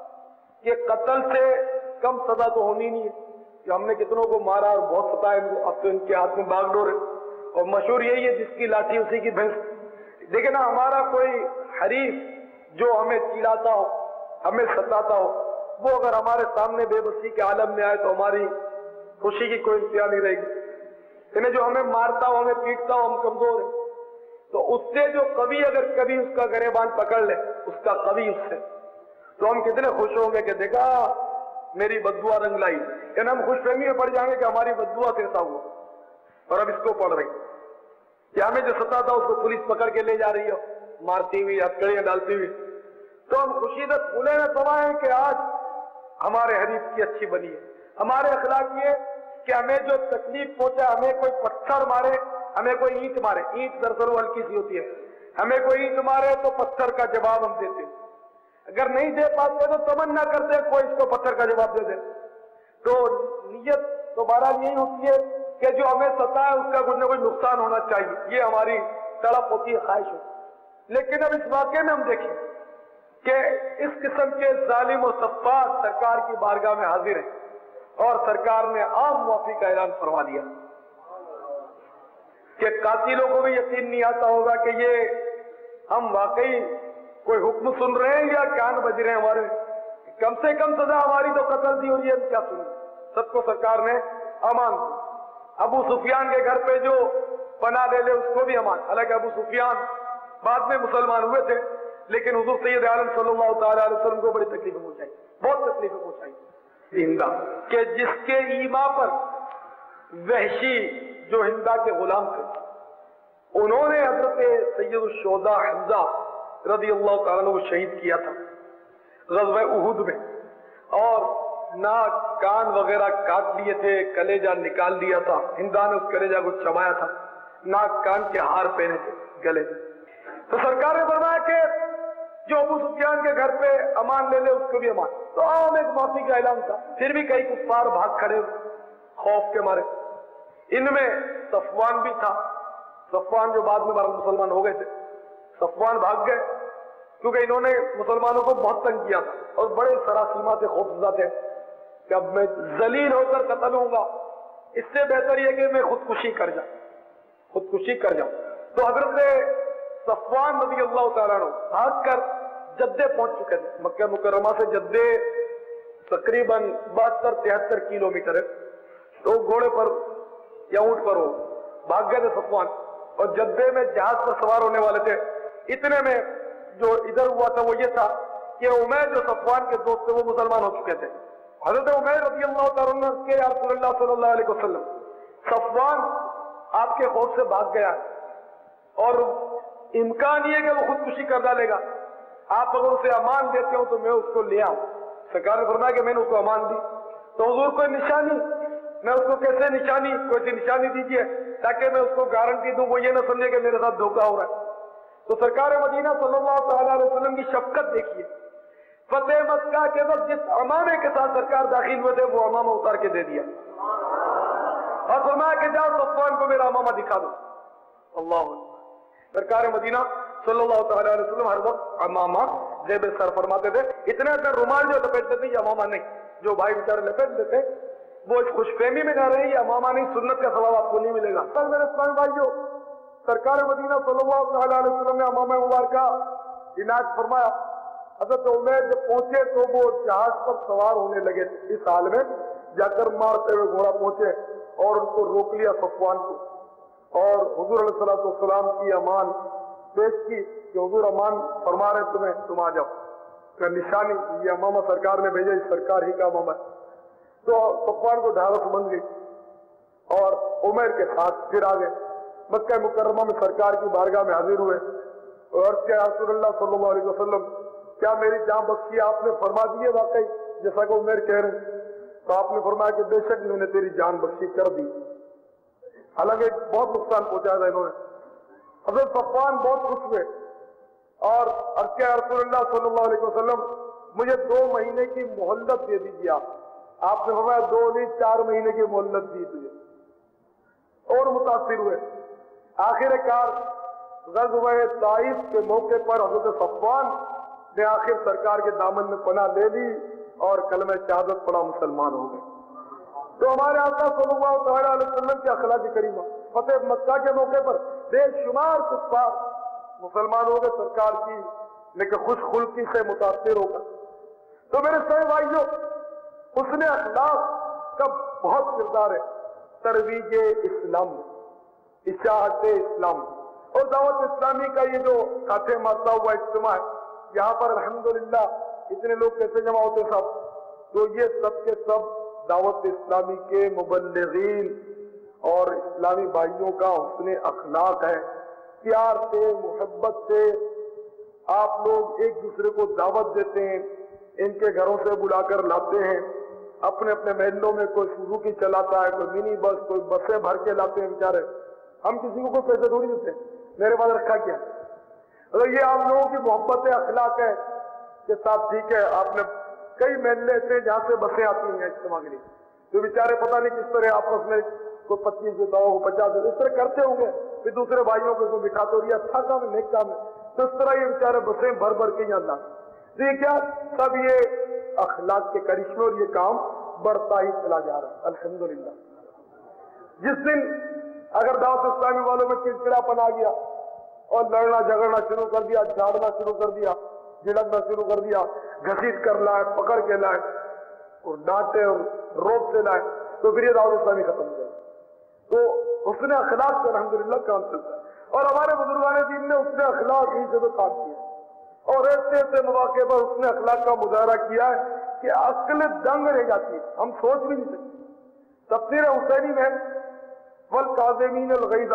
S4: کہ قتل سے کم سزا تو ہونی نہیں ہے، کہ ہم نے کتنوں کو مارا اور بہت ستایا، اب تو ان کے ہاتھ میں باغ ڈور ہے، اور مشہور یہی ہے جس کی لاٹھی اسی کی بھینس۔ دیکھیں نا، ہمارا کوئی حریف جو ہمیں چڑھاتا ہو، ہمیں ستاتا ہو، وہ اگر ہمارے سامنے بے بسی کے عالم میں آئے تو ہماری خوشی کی کوئی انتہا نہیں رہے گی۔ یعنی جو ہمیں مارتا ہو، ہمیں پیٹتا ہو، ہم کمزور ہیں، تو اس سے جو قوی اگر کبھی اس کا گریبان پکڑ لے، اس کا قوی اس سے، تو ہم کتنے خوش ہوں گے کہ دیکھا میری بددعا رنگ لائی۔ یعنی ہم خوش فہمی میں پڑ جائیں گے کہ ہماری بددعا سے ایسا ہوا، اور اب اس کو پڑھ رہی کہ ہمیں جو ستا تھا اس کو پولیس پکڑ کے لے جا رہی ہو، مارتی ہوئی، ہتھکڑیاں ڈالتی ہوئی، تو ہم خوشی سے پھولے میں سمائیں کہ آج ہمارے حریف کی اچھی بنی ہے۔ ہمارے اخلاق یہ کہ ہمیں جو تکلیف پہنچا، ہمیں کوئی پتھر مارے، ہمیں کوئی اینٹ مارے، اینٹ دراصل وہ ہلکی سی ہوتی ہے، ہمیں کوئی اینٹ مارے تو پتھر کا جواب ہم دیتے، اگر نہیں دے پاتے تو تمنا کرتے کوئی اس کو پتھر کا جواب دے دے۔ تو نیت تو بہرحال یہی ہوتی ہے کہ جو ہمیں ستائے اس کا کچھ نہ کچھ نقصان ہونا چاہیے، یہ ہماری تڑپ ہوتی ہے، خواہش ہوتی۔ لیکن اب اس واقعے میں ہم دیکھیں کہ اس قسم کے ظالم و سفاک سرکار کی بارگاہ میں حاضر ہیں، اور سرکار نے عام معافی کا اعلان فرما دیا کہ قاتلوں کو بھی یقین نہیں آتا ہوگا کہ یہ ہم واقعی کوئی حکم سن رہے ہیں یا کان بج رہے ہیں ہمارے، کم سے کم سزا ہماری تو قتل دی، اور یہ ہم کیا سنیں۔ سب کو سرکار نے امان دی۔ ابو سفیان کے گھر پہ جو پناہ لے لے اس کو بھی امان، حالانکہ ابو سفیان بعد میں مسلمان ہوئے تھے، لیکن حضور سید عالم صلی اللہ تعالی علیہ وسلم کو بڑی تکلیفیں پہنچائی، بہت تکلیفیں پہنچائی ہندا، کہ جس کے ایما پر وحشی جو ہندا کے غلام تھے، انہوں نے حضرت سید الشہداء حمزہ رضی اللہ تعالیٰ عنہ کو شہید کیا تھا غزوہ احد میں، اور ناک کان وغیرہ کاٹ لیے تھے، کلیجہ نکال دیا تھا، ہندا نے اس کلیجہ کو چبایا تھا، ناک کان کے ہار پہنے تھے گلے میں۔ تو سرکار نے فرمایا کہ جو ابو سفیان کے گھر پہ امان لے لے اس کو بھی امان، تو عام ایک معافی کا اعلان تھا۔ پھر بھی کئی کفار بھاگ کھڑے خوف کے مارے، ان میں صفوان بھی تھا، صفوان جو بعد میں مسلمان ہو گئے تھے، صفوان بھاگ گئے کیونکہ انہوں نے مسلمانوں کو بہت تنگ کیا تھا، اور بڑے سراسیمہ سے خوفزدہ تھے کہ اب میں ذلیل ہو کر قتل ہوں گا، اس سے بہتر یہ کہ میں خودکشی کر جاؤں خودکشی کر جاؤں تو حضرت صفوان رضی اللہ تعالیٰ عنہ بھاگ کر جدے پہنچ چکے تھے، مکہ مکرمہ سے جدے تقریباً بہتر تہتر کلو میٹر ہے، تو گھوڑے پر یا اونٹ پر ہو بھاگ گئے تھے صفوان، اور جدے میں جہاز پر سوار ہونے والے تھے۔ اتنے میں جو ادھر ہوا تھا وہ یہ تھا کہ عمیر جو صفوان کے دوست تھے وہ مسلمان ہو چکے تھے، حضرت عمیر رضی اللہ تعالیٰ عنہ کے یا رسول اللہ صلی اللہ علیہ وسلم صفوان آپ کے خوف سے بھاگ گیا اور امکان یہ ہے کہ وہ خودکشی کر ڈالے گا، آپ اگر اسے امان دیتے ہو تو میں اس کو لے آؤں۔ سرکار نے فرمایا کہ میں نے اس کو امان دی، تو حضور کوئی نشانی، میں اس کو کیسے نشانی، کوئی سی نشانی دیجیے تاکہ میں اس کو گارنٹی دوں، وہ یہ نہ سمجھے کہ میرے ساتھ دھوکہ ہو رہا ہے۔ تو سرکار مدینہ صلی اللہ تعالیٰ علیہ وسلم کی شفقت دیکھیے، فتح مکہ کے وقت جس امامے کے ساتھ سرکار داخل ہوئے تھے وہ امامہ اتار کے دے دیا اور فرمایا کہ جاؤ صفوان کو میرا امامہ دکھا دو۔ اللہ سرکار مدینہ صلی اللہ تعالیٰ علیہ وسلم ہر وقت امامہ جیب سر فرماتے تھے، اتنے اتنے رومال جو لپیٹتے تھے یہ امامہ نہیں، جو بھائی بیچارے لپیٹ دیتے وہ اس خوش فہمی میں جا رہے ہیں یہ امامہ نہیں، سنت کا ثواب آپ کو نہیں ملے گا۔ میرے اسلامی بھائیو، سرکار مدینہ صلی اللہ تعالیٰ علیہ وسلم نے امامہ مبارکہ عنایت فرمایا۔ حضرت عمیر جب پہنچے تو وہ جہاز پر سوار ہونے لگے، اس حال میں جا کر مارتے ہوئے گھوڑا پہنچے اور ان کو روک لیا صفوان کو، اور حضور علیہ الصلوۃ والسلام کی امان پیش کی کہ حضور امان فرما رہے تمہیں، تم آ جاؤ، کا نشانی یہ امامہ سرکار نے بھیجا، اس سرکار ہی کا امامہ ہے۔ تو صفوان کو ڈھارس بن گئی اور عمیر کے ساتھ پھر آ گئے، مکہ مکرمہ میں سرکار کی بارگاہ میں حاضر ہوئے اور کیا رسول اللہ صلی اللہ علیہ وسلم کیا میری جان بخشی؟ آپ نے فرما دیے واقعی جیسا کہ عمیر کہہ رہے ہیں، تو آپ نے فرمایا کہ بے شک میں نے تیری جان بخشی کر دی، حالانکہ بہت نقصان پہنچایا تھا انہوں نے۔ حضرت صفوان بہت خوش ہوئے اور عرض کیا رسول اللہ صلی اللہ علیہ وسلم مجھے دو مہینے کی مہلت دے دیجیے، آپ نے فرمایا دو نہیں چار مہینے کی مہلت دی تجھے، اور متاثر ہوئے۔ آخر کار غزوہ طائف کے موقع پر حضرت صفوان نے آخر سرکار کے دامن میں پناہ لے لی اور کلمہ شہادت پڑھا، مسلمان ہو گئے۔ تو ہمارے آقا صلی اللہ تعالیٰ علیہ وسلم کے اخلاق کریمہ فتح مکہ کے موقع پر بے شمار کفار مسلمان ہو گئے سرکار کی لیکن خوش خلقی سے متاثر ہو کر۔ تو میرے سارے بھائیوں، حسن اخلاق کا بہت کردار ہے ترویج اسلام، اشاعت اسلام اور دعوت اسلامی کا یہ جو کاٹھے مارتا ہوا اجتماع ہے، یہاں پر الحمدللہ اتنے لوگ کیسے جمع ہوتے سب، تو یہ سب کے سب دعوت اسلامی کے مبلغین اور اسلامی بھائیوں کا حسن اخلاق ہے۔ پیار سے محبت سے آپ لوگ ایک دوسرے کو دعوت دیتے ہیں، ان کے گھروں سے بلا کر لاتے ہیں، اپنے اپنے محلوں میں کوئی سوزوکی چلاتا ہے، کوئی منی بس، کوئی بسیں بھر کے لاتے ہیں بیچارے، ہم کسی کو کوئی پیسے تھوڑی دیتے میرے پاس رکھا کیا؟ اگر یہ آپ لوگوں کی محبت اخلاق ہے کہ صاحب ٹھیک ہے، آپ نے کئی محلے ایسے جہاں سے بسیں آتی ہیں اجتماع کے لیے، تو بیچارے پتہ نہیں کس طرح آپس میں کوئی پچیس دیتا ہو پچاس دیتا، اس طرح کرتے ہوں گے، پھر دوسرے بھائیوں کو اس میں بٹھاتے ہو، یہ اچھا کام ہے، نیک کام ہے، تو اس طرح یہ بیچارے بسیں بھر بھر کے یہاں لاتے۔ تو یہ کیا سب یہ اخلاق کے کرشمے اور یہ کام بڑھتا ہی چلا جا رہا ہے الحمدللہ۔ جس دن اگر دعوت اسلامی والوں میں چڑچڑا پن آ گیا اور لڑنا جھگڑنا شروع کر دیا، جھاڑنا شروع کر دیا، جھڑکنا شروع کر دیا، گھسیٹ کر لائے، پکڑ کے لائے اور ڈانٹے اور روب سے لائے، تو پھر یہ دعوت اسلامی ختم ہو جائے۔ تو حسن اخلاق سے الحمدللہ کام چلتا ہے اور ہمارے بزرگان دین نے حسن اخلاق ہی سے تو کام کیا اور ایسے ایسے مواقع پر حسن اخلاق کا مظاہرہ کیا ہے کہ عقل دنگ رہ جاتی ہے، ہم سوچ بھی نہیں سکتے۔ تفسیر حسینی میں والکاظمین الغیظ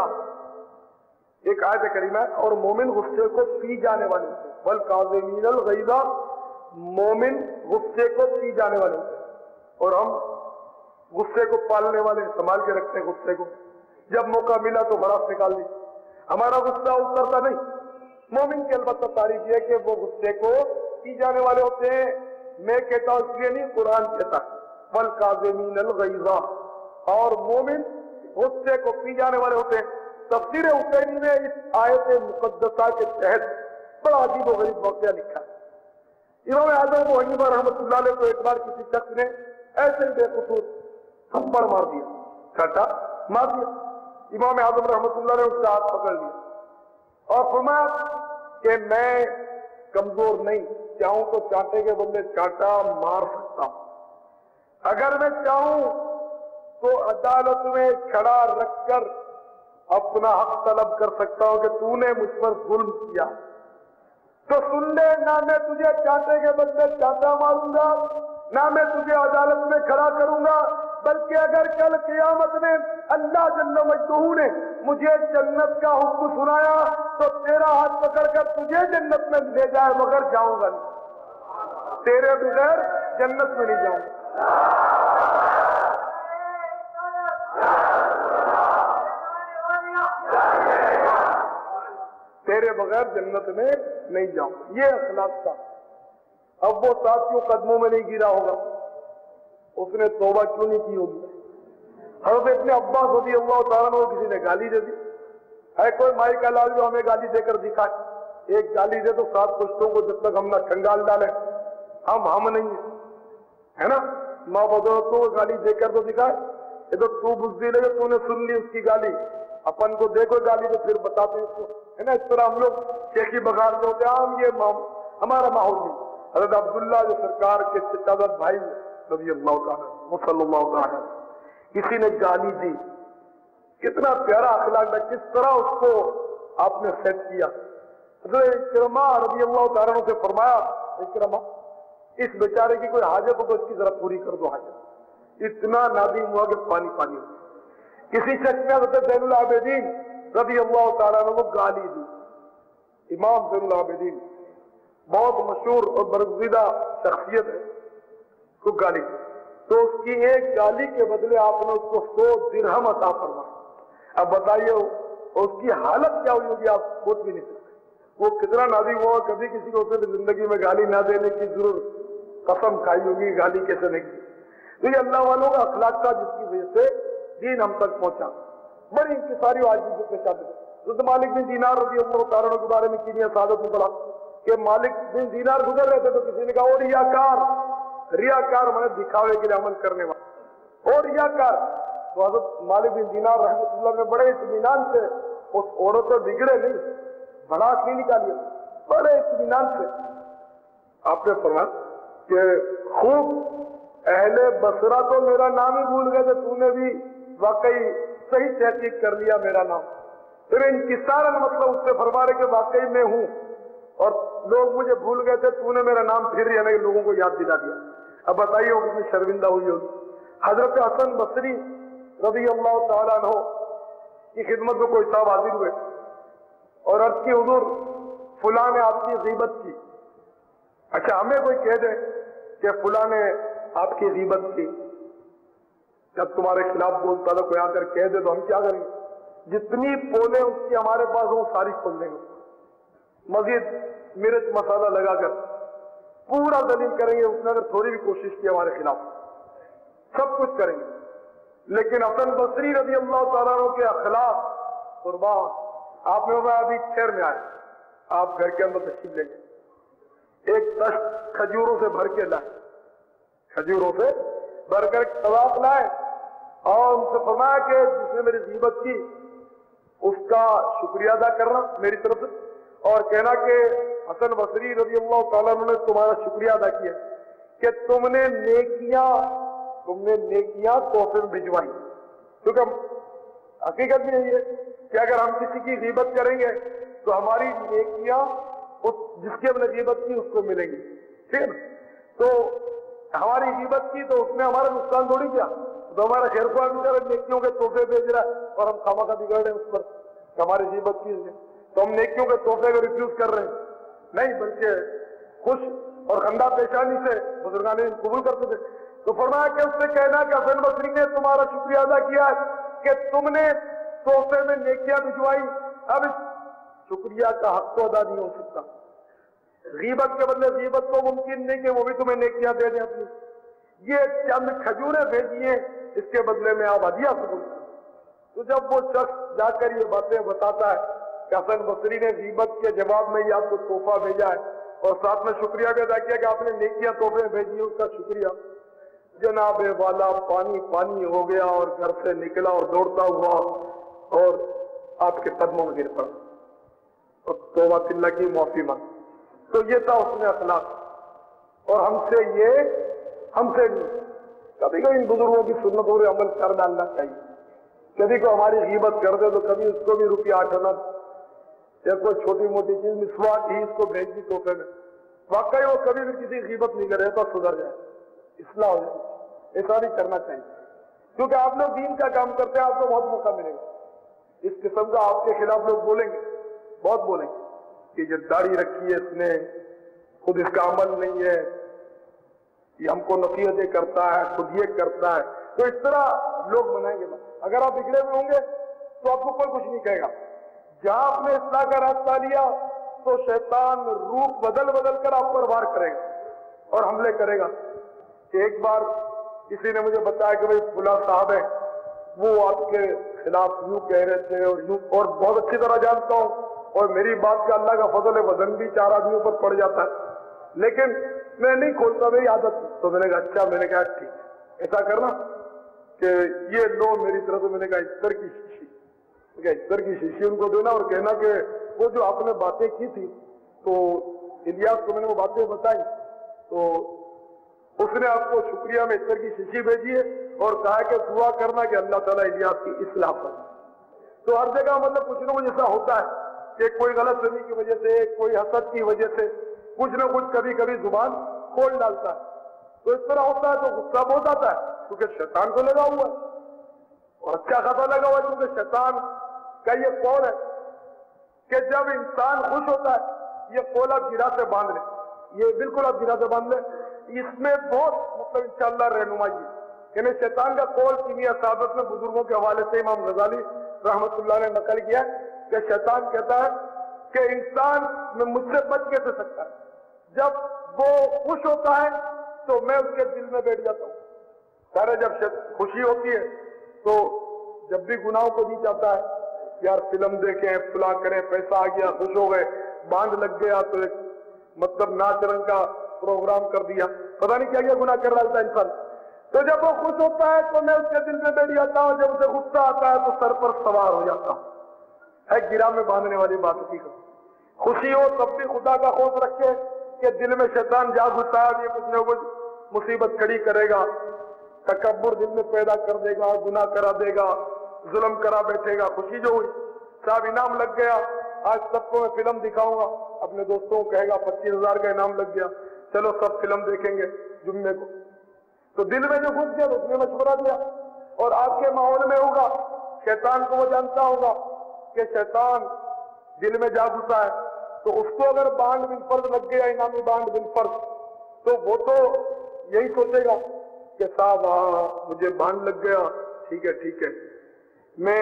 S4: ایک آیت کریمہ ہے، اور مومن غصے کو پی جانے والے ہوتے ہیں، والکاظمین الغیظ، مومن غصے کو پی جانے والے ہوتے ہیں، اور ہم غصے کو پالنے والے سنبھال کے رکھتے ہیں، غصے کو جب موقع ملا تو بڑا نکال دی، ہمارا غصہ اترتا نہیں۔ مومن کی البتہ تعریف یہ ہے کہ وہ غصے کو پی جانے والے ہوتے ہیں، میں کہتا ہوں اس لیے نہیں، قرآن کہتا ہے والکاظمین الغیظ، اور مومن غصے کو پی جانے والے ہوتے ہیں۔ تفسیر حسینی میں اس آیت مقدسہ کے تحت بڑا عجیب و غریب واقعہ لکھا ہے۔ امام اعظم ابو حنیفہ رحمۃ اللہ علیہ کو ایک بار کسی شخص نے ایسے ہی بے قصور تھپڑ مار دیا، کھٹا مار دیا، امام اعظم رحمۃ اللہ علیہ اس کا ہاتھ پکڑ لیا اور فرمایا کہ میں کمزور نہیں، چاہوں تو چانٹے کے بدلے چانٹا مار سکتا ہوں، اگر میں چاہوں تو عدالت میں کھڑا رکھ کر اپنا حق طلب کر سکتا ہوں کہ تو نے مجھ پر ظلم کیا، تو سن لے، نہ میں تجھے چانٹے کے بدلے چانٹا ماروں گا نہ میں تجھے عدالت میں کھڑا کروں گا، بلکہ اگر کل قیامت میں اللہ جل مجدہ نے مجھے جنت کا حکم سنایا تو تیرا ہاتھ پکڑ کر تجھے جنت میں لے جائے مگر جاؤں گا نہیں، تیرے بغیر جنت میں نہیں جاؤں گا۔ تیرے بغیر جنت میں نہیں جاؤں، یہ اخلاق تھا۔ اب وہ ساتھیوں قدموں میں نہیں گرا ہوگا، اس نے توبہ کیوں نہیں کی ہوگی؟ حضرت ابن عباس رضی اللہ تعالیٰ عنہ کو کسی نے گالی دے دی، ہے کوئی مائی کا لال جو ہمیں گالی دے کر دکھائے، ایک گالی دے تو سات پشتوں کو جب تک ہم نہ کنگال ڈالیں ہم ہم نہیں ہیں، ہے نا؟ ماں بدولتوں کو گالی دے کر تو دکھائے، یہ تو تو بزدل ہے، تو نے سن لی اس کی گالی، اپن کو دیکھو گالی تو پھر بتاتے ہیں اس کو، ہے نا؟ اس طرح ہم لوگ شیخی بغارتے ہوتے ہیں، ہم یہ ہمارا ماحول نہیں۔ حضرت عبداللہ جو سرکار کے چچا زاد بھائی رضی اللہ تعالیٰ صلی اللہ تعالیٰ، کسی نے گالی دی، کتنا پیارا اخلاق تھا، کس طرح اس کو آپ نے سیٹ کیا۔ حضرت اکرمہ رضی اللہ تعالیٰ سے فرمایا، اکرمہ اس بیچارے کی کوئی حاجت ہو تو اس کی ذرا پوری کر دو حاجت۔ اتنا نادم ہوا کہ پانی پانی ہو۔ کسی شخص نے حضرت زین العابدین رضی اللہ تعالیٰ عنہ کو گالی دی، امام زین العابدین بہت مشہور اور برگزیدہ شخصیت ہے، کو گالی دی تو اس کی ایک گالی کے بدلے آپ نے اس کو سو درہم عطا فرمایا۔ اب بتائیے اس کی حالت کیا ہوئی ہوگی، آپ سوچ بھی نہیں سکتے وہ کتنا نادم ہوا۔ کبھی کسی کو اسے زندگی میں گالی نہ دینے کی ضرور قسم کھائی ہوگی، گالی کیسے نہیں کی۔ تو یہ اللہ والوں کا اخلاق تھا جس کی وجہ سے دین ہم تک پہنچا۔ بڑی انکساری آج بھی پیش آتی ہے۔ حضرت مالک بن دینار رضی اللہ تعالیٰ عنہ کے بارے میں کینیا سعادت میں پڑھا کہ مالک بن دینار گزر رہے تھے تو کسی نے کہا وہ ریاکار، ریاکار میں دکھاوے کے لیے عمل کرنے والا اور ریاکار۔ تو حضرت مالک بن دینار رحمۃ اللہ میں بڑے اطمینان سے اس عورت سے بگڑے نہیں، بھڑاس نہیں نکالی، بڑے اطمینان سے آپ نے فرمایا کہ خوب اہل بصرہ تو میرا نام ہی بھول گئے تھے، تو نے بھی واقعی صحیح تحقیق کر لیا میرا نام۔ پھر انکسارن مطلب اس سے فرما رہے کہ واقعی میں ہوں اور لوگ مجھے بھول گئے تھے، تو نے میرا نام پھر یعنی لوگوں کو یاد دلا دیا۔ اب بتائیے وہ کتنی شرمندہ ہوئی ہوگی۔ حضرت حسن بصری رضی اللہ تعالیٰ عنہ کی خدمت میں کوئی صاحب حاضر ہوئے اور عرض کی حضور فلاں نے آپ کی غیبت کی۔ اچھا ہمیں کوئی کہہ دے کہ فلاں نے آپ کی غیبت کی، جب تمہارے خلاف بولتا تھا کوئی آ کر کہہ دے تو ہم کیا کریں گے؟ جتنی پولیں اس کی ہمارے پاس وہ ساری کھول دیں گے، مزید مرچ مسالہ لگا کر پورا دلیل کریں گے، اس نے اگر تھوڑی بھی کوشش کی ہمارے خلاف سب کچھ کریں گے۔ لیکن حسن بصری رضی اللہ تعالیٰ عنہ کے اخلاق قربان، آپ نے فرمایا ابھی شہر میں آئے، آپ گھر کے اندر تشریف لے گئے، ایک تشت کھجوروں سے بھر کے لائے، کھجوروں سے بھر کر طواف لائے اور ان سے فرمایا کہ جس نے میری غیبت کی اس کا شکریہ ادا کرنا میری طرف سے، اور کہنا کہ حسن بصری رضی اللہ تعالیٰ عنہ نے تمہارا شکریہ ادا کیا کہ تم نے نیکیاں تم نے نیکیاں تحفے میں بھجوائی۔ کیونکہ حقیقت بھی یہی ہے کہ اگر ہم کسی کی غیبت کریں گے تو ہماری نیکیاں اس جس کی ہم نے غیبت کی اس کو ملیں گی، ٹھیک ہے نا؟ تو ہماری غیبت کی تو اس نے ہمارا نقصان تھوڑی کیا، تو ہمارا خیر خواہ بھی طرح نیکیوں کے تحفے بھیج رہا ہے اور ہم خامہ کا بگڑ رہے ہیں اس پر کہ ہماری غیبت کی ہے، تو ہم نیکیوں کے تحفے کو ریفیوز کر رہے ہیں نہیں، بلکہ خوش اور خندہ پیشانی سے بزرگان نے قبول کرتے تھے۔ تو فرمایا کہ اس سے کہنا کہ حسن بصری نے تمہارا شکریہ ادا کیا ہے کہ تم نے تحفے میں نیکیاں بھجوائی، اب اس شکریہ کا حق تو ادا نہیں ہو سکتا، غیبت کے بدلے غیبت تو ممکن نہیں کہ وہ بھی تمہیں نیکیاں دے دیں اپنی، یہ چند کھجوریں بھیجی ہیں اس کے بدلے میں آپ ہدیہ قبول کریں۔ تو جب وہ شخص جا کر یہ باتیں بتاتا ہے کہ حسن بصری نے غیبت کے جواب میں یہ آپ کو تحفہ بھیجا ہے اور ساتھ میں شکریہ بھی ادا کیا کہ آپ نے نیکیاں تحفے بھیجی اس کا شکریہ، جناب والا پانی پانی ہو گیا اور گھر سے نکلا اور دوڑتا ہوا اور آپ کے قدموں میں گر پڑا اور توبہ اللہ کی معافی مانگ۔ تو یہ تھا اس میں اخلاق، اور ہم سے یہ ہم سے نہیں، کبھی کبھی ان بزرگوں کی سنتوں پر عمل کر ڈالنا چاہیے۔ کبھی کو ہماری غیبت کر دے تو کبھی اس کو بھی روپیہ آٹھ آنا یا کوئی چھوٹی موٹی چیز مسواک ہی اس کو بھیج دی تحفے میں، واقعی وہ کبھی بھی کسی غیبت نہیں کرے تو سدھر جائے، اصلاح ہو جائے. ایسا نہیں کرنا چاہیے کیونکہ آپ لوگ دین کا کام کرتے ہیں, آپ کو بہت موقع ملے گا. اس قسم کا آپ کے خلاف لوگ بولیں گے, بہت بولیں گے کہ یہ داڑھی رکھی ہے اس نے, خود اس کا عمل نہیں ہے, یہ ہم کو نصیحتیں کرتا ہے, خود یہ کرتا ہے. تو اس طرح لوگ منائیں گے. اگر آپ بگڑے ہوئے ہوں گے تو آپ کو کوئی کچھ نہیں کہے گا. جہاں آپ نے اصلاح کا راستہ لیا تو شیطان روپ بدل بدل کر آپ پر وار کرے گا اور حملے کرے گا. کہ ایک بار کسی نے مجھے بتایا کہ بھائی فلاں صاحب ہیں, وہ آپ کے خلاف یوں کہہ رہے تھے اور یوں, اور بہت اچھی طرح جانتا ہوں, اور میری بات کا اللہ کا فضل ہے وزن بھی چار آدمیوں پر پڑ جاتا ہے, لیکن میں نہیں کھولتا, میری عادت ہے. تو میں نے کہا اچھا, میں نے کہا ٹھیک ہے, ایسا کرنا کہ یہ لو میری طرف سے. میں نے کہا اتر کی شیشی, اتر کی شیشی ان کو دینا اور کہنا کہ وہ جو آپ نے باتیں کی تھی تو الیاس کو میں نے وہ باتیں بتائی, تو اس نے آپ کو شکریہ میں اتر کی شیشی بھیجی ہے اور کہا کہ دعا کرنا کہ اللہ تعالیٰ الیاس کی اصلاح کرے. تو ہر جگہ مطلب کچھ نہ کچھ ایسا ہوتا ہے کہ کوئی غلط فہمی کی وجہ سے, کوئی حسد کی وجہ سے کچھ نہ کچھ کبھی کبھی زبان کھول ڈالتا ہے. تو اس طرح ہوتا ہے تو غصہ بہت آتا ہے کیونکہ شیطان کو لگا ہوا ہے, اور اچھا خاصا لگا ہوا ہے, کیونکہ شیطان کا یہ قول ہے کہ جب انسان خوش ہوتا ہے یہ قول آپ گرا سے باندھ لیں, یہ بالکل آپ گرا سے باندھ لیں. اس میں بہت مطلب انشاءاللہ رہنمائی ہے. یعنی شیطان کا قول کیمیا صحابت میں بزرگوں کے حوالے سے امام غزالی رحمت اللہ نے نقل کیا کہ شیطان کہتا ہے کہ انسان میں مجھ سے بچ کیسے سکتا ہے, جب وہ خوش ہوتا ہے تو میں اس کے دل میں بیٹھ جاتا ہوں. سارے جب خوشی ہوتی ہے تو جب بھی گناہوں کو دی جاتا ہے یار فلم دیکھیں, فلاں کریں, پیسہ آ گیا, خوش ہو گئے, باندھ لگ گیا تو ایک مطلب ناچ رنگ کا پروگرام کر دیا, پتہ نہیں کیا کیا گناہ کر رہا تھا انسان. تو جب وہ خوش ہوتا ہے تو میں اس کے دل میں بیٹھ جاتا ہوں, جب اسے غصہ آتا ہے تو سر پر سوار ہو جاتا ہوں. ہے گرا میں باندھنے والی بات کی. خوشی ہو تب بھی خدا کا خوف رکھے کہ دل میں شیطان جاگ ہوتا ہے, یہ کچھ نہ کچھ مصیبت کھڑی کرے گا, تکبر دل میں پیدا کر دے گا, گناہ کرا دے گا, ظلم کرا بیٹھے گا. خوشی جو ہوئی صاحب انعام لگ گیا, آج سب کو میں فلم دکھاؤں گا, اپنے دوستوں کو کہے گا پچیس ہزار کا انعام لگ گیا, چلو سب فلم دیکھیں گے جمعے کو. تو دل میں جو گھس گیا تو اس نے مشورہ دیا, اور آپ کے ماحول میں ہوگا شیطان کو وہ جانتا ہوگا کہ شیطان دل میں جا گھسا ہے, تو اس کو اگر بانڈ بالفرض لگ گیا, انعامی بانڈ بالفرض, تو وہ تو یہی سوچے گا کہ صاحب ہاں مجھے بانڈ لگ گیا, ٹھیک ہے ٹھیک ہے, میں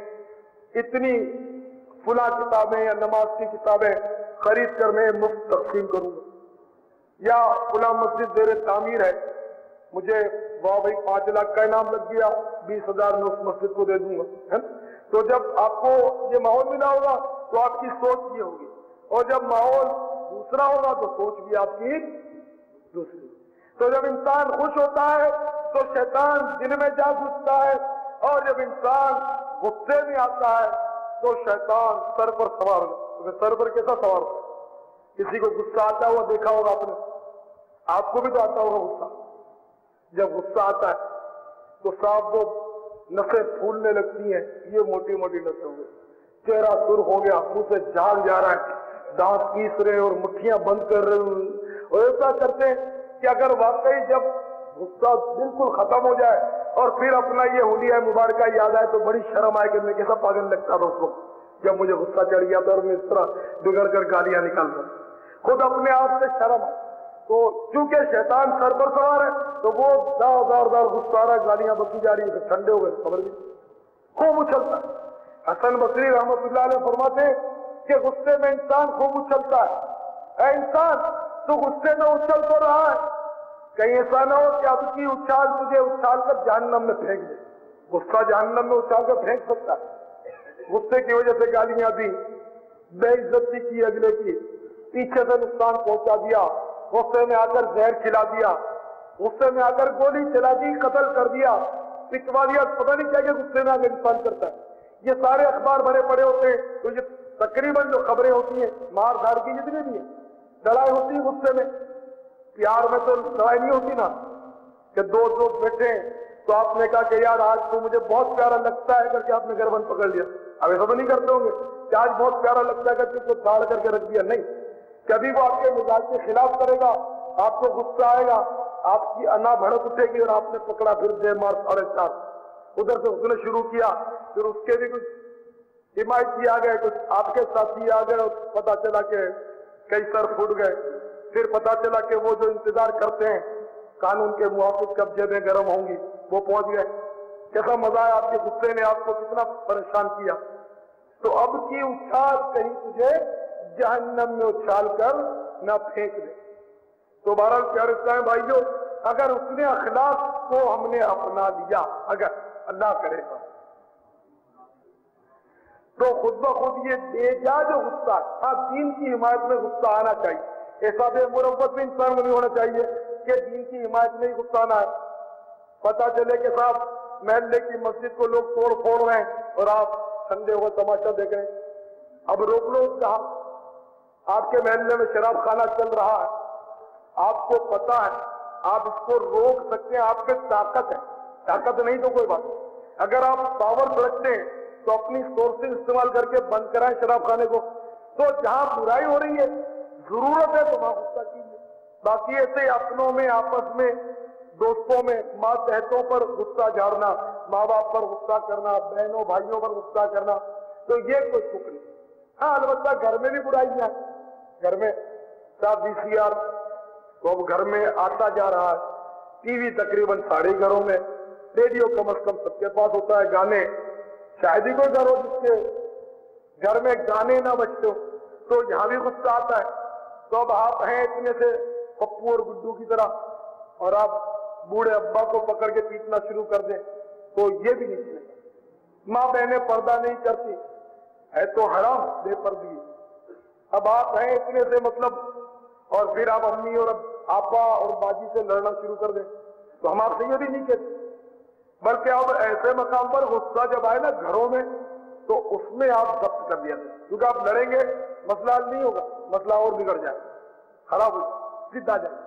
S4: اتنی فلاں کتابیں یا نماز کی کتابیں خرید کر میں مفت تقسیم کروں گا, یا فلاں مسجد زیر تعمیر ہے, مجھے واہ بھائی پانچ لاکھ کا انعام لگ گیا, بیس ہزار میں اس مسجد کو دے دوں گا. تو جب آپ کو یہ ماحول ملا ہوگا تو آپ کی سوچ یہ ہوگی, اور جب ماحول دوسرا ہوگا تو سوچ بھی آپ کی دوسری. تو جب انسان خوش ہوتا ہے تو شیطان دل میں جا گھستا ہے, اور جب انسان غصے میں آتا ہے تو شیطان سر پر سوار ہوگا. سر پر کیسا سوار ہوگا؟ کسی کو غصہ آتا ہوا دیکھا ہوگا آپ نے, آپ کو بھی تو آتا ہوگا غصہ. جب غصہ آتا ہے تو صاحب وہ نسیں پھولنے لگتی ہیں, یہ موٹی موٹی نسیں ہو گئی, چہرہ سرخ ہو گیا, منہ سے جھاگ جا رہا ہے, دانت پیس رہے اور مٹھیاں بند کر رہے, اور ایسا کرتے ہیں کہ اگر واقعی جب غصہ بالکل ختم ہو جائے اور پھر اپنا یہ حلیہ مبارکہ یاد آئے تو بڑی شرم آئے کہ میں کیسا پاگل لگتا تھا اس کو جب مجھے غصہ چڑھ گیا تھا اور میں اس طرح بگڑ کر گالیاں نکالتا, خود اپنے آپ سے شرم آئے. تو چونکہ شیطان سر پر سوار ہے تو وہ دار دار دار غصہ آ رہا ہے, گالیاں بکی جا رہی ہے, ٹھنڈے ہو گئے, خبر بھی خوب اچھلتا ہے. حسن بصری رحمت اللہ علیہ فرماتے ہیں کہ غصے میں انسان خوب اچھلتا ہے. اے انسان تو غصے میں اچھل تو رہا ہے, کہیں ایسا نہ ہو کہ اب کی اچھال تجھے اچھال کر جہنم میں پھینک دے. غصہ جہنم میں اچھال کر پھینک سکتا ہے. غصے کی وجہ سے گالیاں دی, بے عزتی کی اگلے کی, پیچھے سے نقصان پہنچا دیا, غصے میں آ کر زہر کھلا دیا, غصے میں آ کر گولی چلا دی, قتل کر دیا, پٹوا دیا, پتہ نہیں کیا کہ غصے میں آ کر انسان کرتا ہے. یہ سارے اخبار بھرے پڑے ہوتے ہیں, تو یہ تقریباً جو خبریں ہوتی ہیں مار دھاڑ کی جتنی بھی ہیں, لڑائی ہوتی ہے غصے میں. پیار میں تو لڑائی نہیں ہوتی نا کہ دو دوست بیٹھے ہیں تو آپ نے کہا کہ یار آج تو مجھے بہت پیارا لگتا ہے کر کے آپ نے گربند پکڑ لیا. اب ایسا تو نہیں کرتے ہوں گے کہ آج بہت پیارا لگتا ہے کر کے اس کو داڑ کر کے رکھ دیا. نہیں, کبھی وہ آپ کے مزاج کے خلاف کرے گا, آپ کو غصہ آئے گا, آپ کی انا بھڑک اٹھے گی اور آپ نے پکڑا پھر دے مار ساڑھے چار، ادھر سے اس نے شروع کیا، پھر اس کے بھی کچھ حمایتی آ گئے، کچھ آپ کے ساتھی آ گئے، اور پتا چلا کہ کئی سر پھوٹ گئے، پھر پتا چلا کہ وہ جو انتظار کرتے ہیں قانون کے موافق کب جیبیں گرم ہوں گی وہ پہنچ گئے۔ کیسا مزہ ہے، آپ کے غصے نے آپ کو کتنا پریشان کیا۔ تو اب کی اچھال کہیں تجھے جہنم میں اچھال کر نہ پھینک دے۔ تو بہرحال پیارے اسلام بھائیو، اگر اس نے اخلاق کو ہم نے اپنا لیا، اگر اللہ کرے گا تو خود بخود یہ بے جا جو غصہ ہے، دین کی حمایت میں غصہ آنا چاہیے۔ ایسا بے مروت بھی انسان میں نہیں ہونا چاہیے کہ دین کی حمایت میں ہی غصہ آنا ہے۔ پتا چلے کہ صاحب محلے کی مسجد کو لوگ توڑ پھوڑ رہے ہیں اور آپ ٹھنڈے ہوئے تماشا دیکھ رہے ہیں، اب روک لو اس کا۔ آپ کے محلے میں شراب خانہ چل رہا ہے، آپ کو پتا ہے آپ اس کو روک سکتے ہیں، آپ کے طاقت ہے، طاقت نہیں تو کوئی بات۔ اگر آپ پاور رکھتے ہیں تو اپنی سورسز استعمال کر کے بند کرائیں شراب خانے کو۔ تو جہاں برائی ہو رہی ہے، ضرورت ہے تو وہاں غصہ کیجیے۔ باقی ایسے اپنوں میں، آپس میں، دوستوں میں ماتحتوں پر غصہ جھاڑنا، ماں باپ پر غصہ کرنا، بہنوں بھائیوں پر غصہ کرنا، تو یہ کوئی سکھ نہیں۔ ہاں البتہ گھر میں بھی برائیاں ہیں، گھر میں صاحب وی سی آر تو اب گھر میں آتا جا رہا ہے، ٹی وی تقریباً ساڑھے گھروں میں، ریڈیو کم از کم سب کے پاس ہوتا ہے، گانے شاید ہی کوئی گھر ہو جس کے گھر میں گانے نہ بجتے ہو، تو یہاں بھی غصہ آتا ہے۔ تو اب آپ ہیں اتنے سے پپو اور گڈو کی طرح اور آپ بوڑھے ابا کو پکڑ کے پیٹنا شروع کر دیں تو یہ بھی نہیں چلے گا۔ ماں بہنیں پردہ نہیں کرتی ہے تو حرام بے پردگی۔ اب آپ ہیں اتنے سے مطلب، اور پھر آپ امی اور آپا اور باجی سے لڑنا شروع کر دیں تو ہم آپ سے یہ بھی نہیں کہتے، بلکہ اب ایسے مقام پر غصہ جب آئے نا گھروں میں تو اس میں آپ ضبط کر دیا دیں، کیونکہ آپ لڑیں گے مسئلہ حل نہیں ہوگا، مسئلہ اور بگڑ جائے، خراب ہو جائے، ضد آ جائے،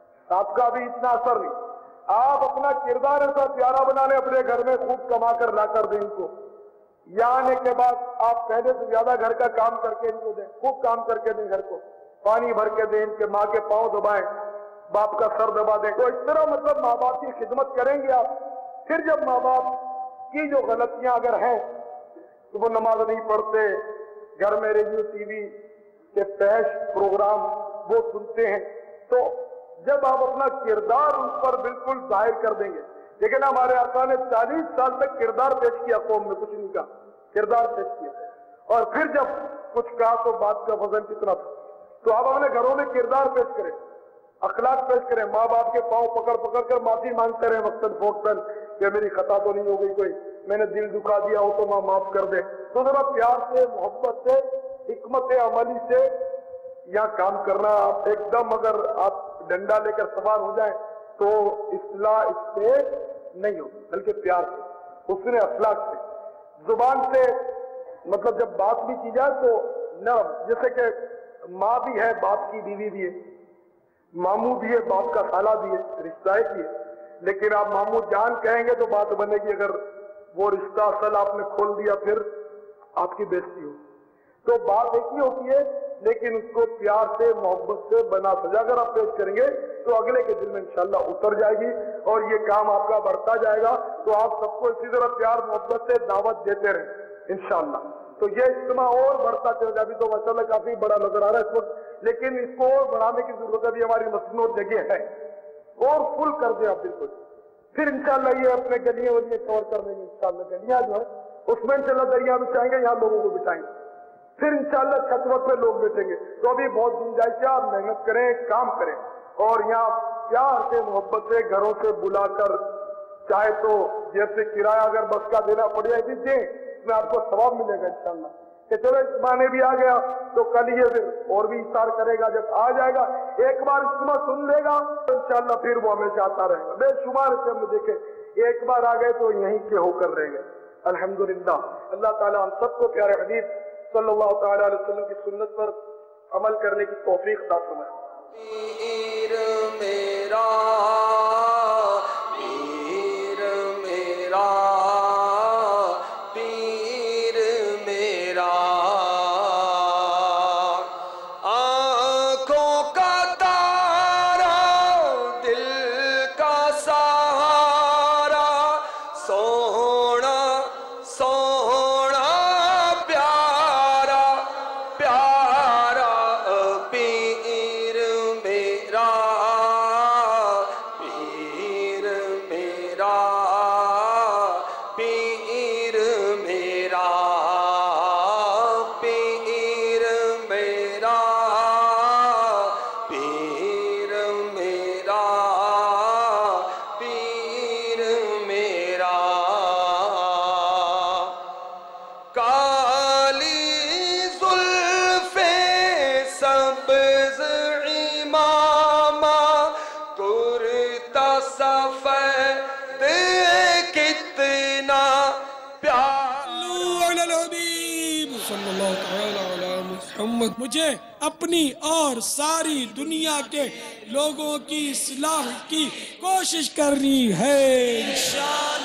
S4: آپ کا بھی اتنا اثر نہیں۔ آپ اپنا کردار ایسا پیارا بنا لیں اپنے گھر میں، خوب کما کر لا کر دیں ان کو، یہاں آنے کے بعد آپ پہلے سے زیادہ گھر کا کام کر کے ان کو دیں، خوب کام کر کے دیں، گھر کو پانی بھر کے دیں، ان کے ماں کے پاؤں دبائیں، باپ کا سر دبا دیں، تو اس طرح مطلب ماں باپ کی خدمت کریں گے آپ۔ پھر جب ماں باپ کی جو غلطیاں اگر ہیں تو وہ نماز نہیں پڑھتے، گھر میں ریڈیو ٹی وی کے فحش پروگرام وہ سنتے ہیں، تو جب آپ اپنا کردار ان پر بالکل ظاہر کر دیں گے، لیکن ہمارے آقا نے چالیس سال تک کردار پیش کیا، قوم میں کچھ نہیں کہا، کردار پیش کیا، اور پھر جب کچھ کہا تو بات کا وزن کتنا تھا۔ تو آپ اپنے گھروں میں کردار پیش کریں، اخلاق پیش کریں، ماں باپ کے پاؤں پکڑ پکڑ کر معافی مانگتے رہیں وقتاً فوقتاً کہ میری خطا تو نہیں ہو گئی، کوئی میں نے دل دکھا دیا ہو تو ماں معاف کر دے۔ تو ذرا پیار سے، محبت سے، حکمت عملی سے یہاں کام کرنا۔ آپ ایک دم اگر آپ ڈنڈا لے کر سوار ہو جائیں تو اصلاح اس سے نہیں ہو، بلکہ پیار سے، حسن اخلاق سے، زبان سے، مطلب جب بات بھی کی جائے تو نرم، جیسے کہ ماں بھی ہے، باپ کی بیوی بھی ہے، ماموں بھی ہے، باپ کا خالہ بھی ہے، رشتہ ایک ہی ہے، لیکن آپ ماموں جان کہیں گے تو بات بنے گی، اگر وہ رشتہ اصل آپ نے کھول دیا پھر آپ کی بےزتی ہو۔ تو بات ایک ہی ہوتی ہے لیکن اس کو پیار سے، محبت سے بنا سجا کر آپ پیش کریں گے تو اگلے کے دل میں انشاءاللہ اتر جائے گی اور یہ کام آپ کا بڑھتا جائے گا۔ تو آپ سب کو اسی طرح پیار محبت سے دعوت دیتے رہیں انشاءاللہ، تو یہ اجتماع اور بڑھتا چلے گا۔ ابھی تو ماشاءاللہ کافی بڑا نظر آ رہا ہے اس وقت، لیکن اس کو اور بڑھانے کی ضرورت ہے، ابھی ہماری مسنون جگہ ہے، اور فل کر دیں آپ بالکل۔ پھر انشاءاللہ یہ اپنے گلیاں ولیاں کور کر دیں گے، انشاءاللہ گلیاں جو ہے اس میں انشاءاللہ دریا بچھائیں گے، یہاں لوگوں کو بچھائیں گے، پھر انشاءاللہ چھت وقت پہ لوگ بیٹھیں گے۔ تو ابھی بہت گنجائش ہے، آپ محنت کریں، کام کریں، اور یہاں پیار سے، محبت سے گھروں سے بلا کر، چاہے تو جیسے کرایہ اگر بس کا دینا پڑ جائے بھی دیں، اس میں آپ کو ثواب ملے گا انشاءاللہ، کہ چلو اس معنی بھی آ گیا تو کل یہ پھر اور بھی اثار کرے گا، جب آ جائے گا ایک بار اجتماع سن لے گا تو انشاءاللہ پھر وہ ہمیشہ آتا رہے گا۔ بے شمار سے ہم نے دیکھے ایک بار آ گئے تو یہیں کے ہو کر رہیں گے الحمدللہ۔ اللہ تعالی ہم سب کو پیارے حبیب صلی اللہ تعالی علیہ وسلم کی سنت پر عمل کرنے کی توفیق عطا فرمائے۔
S3: پیر میرا، پیر میرا، پیر میرا، آنکھوں کا تارا، دل
S5: صلی اللہ تعالی علی محمد. مجھے اپنی اور ساری دنیا کے لوگوں کی اصلاح کی کوشش کرنی ہے انشاءاللہ.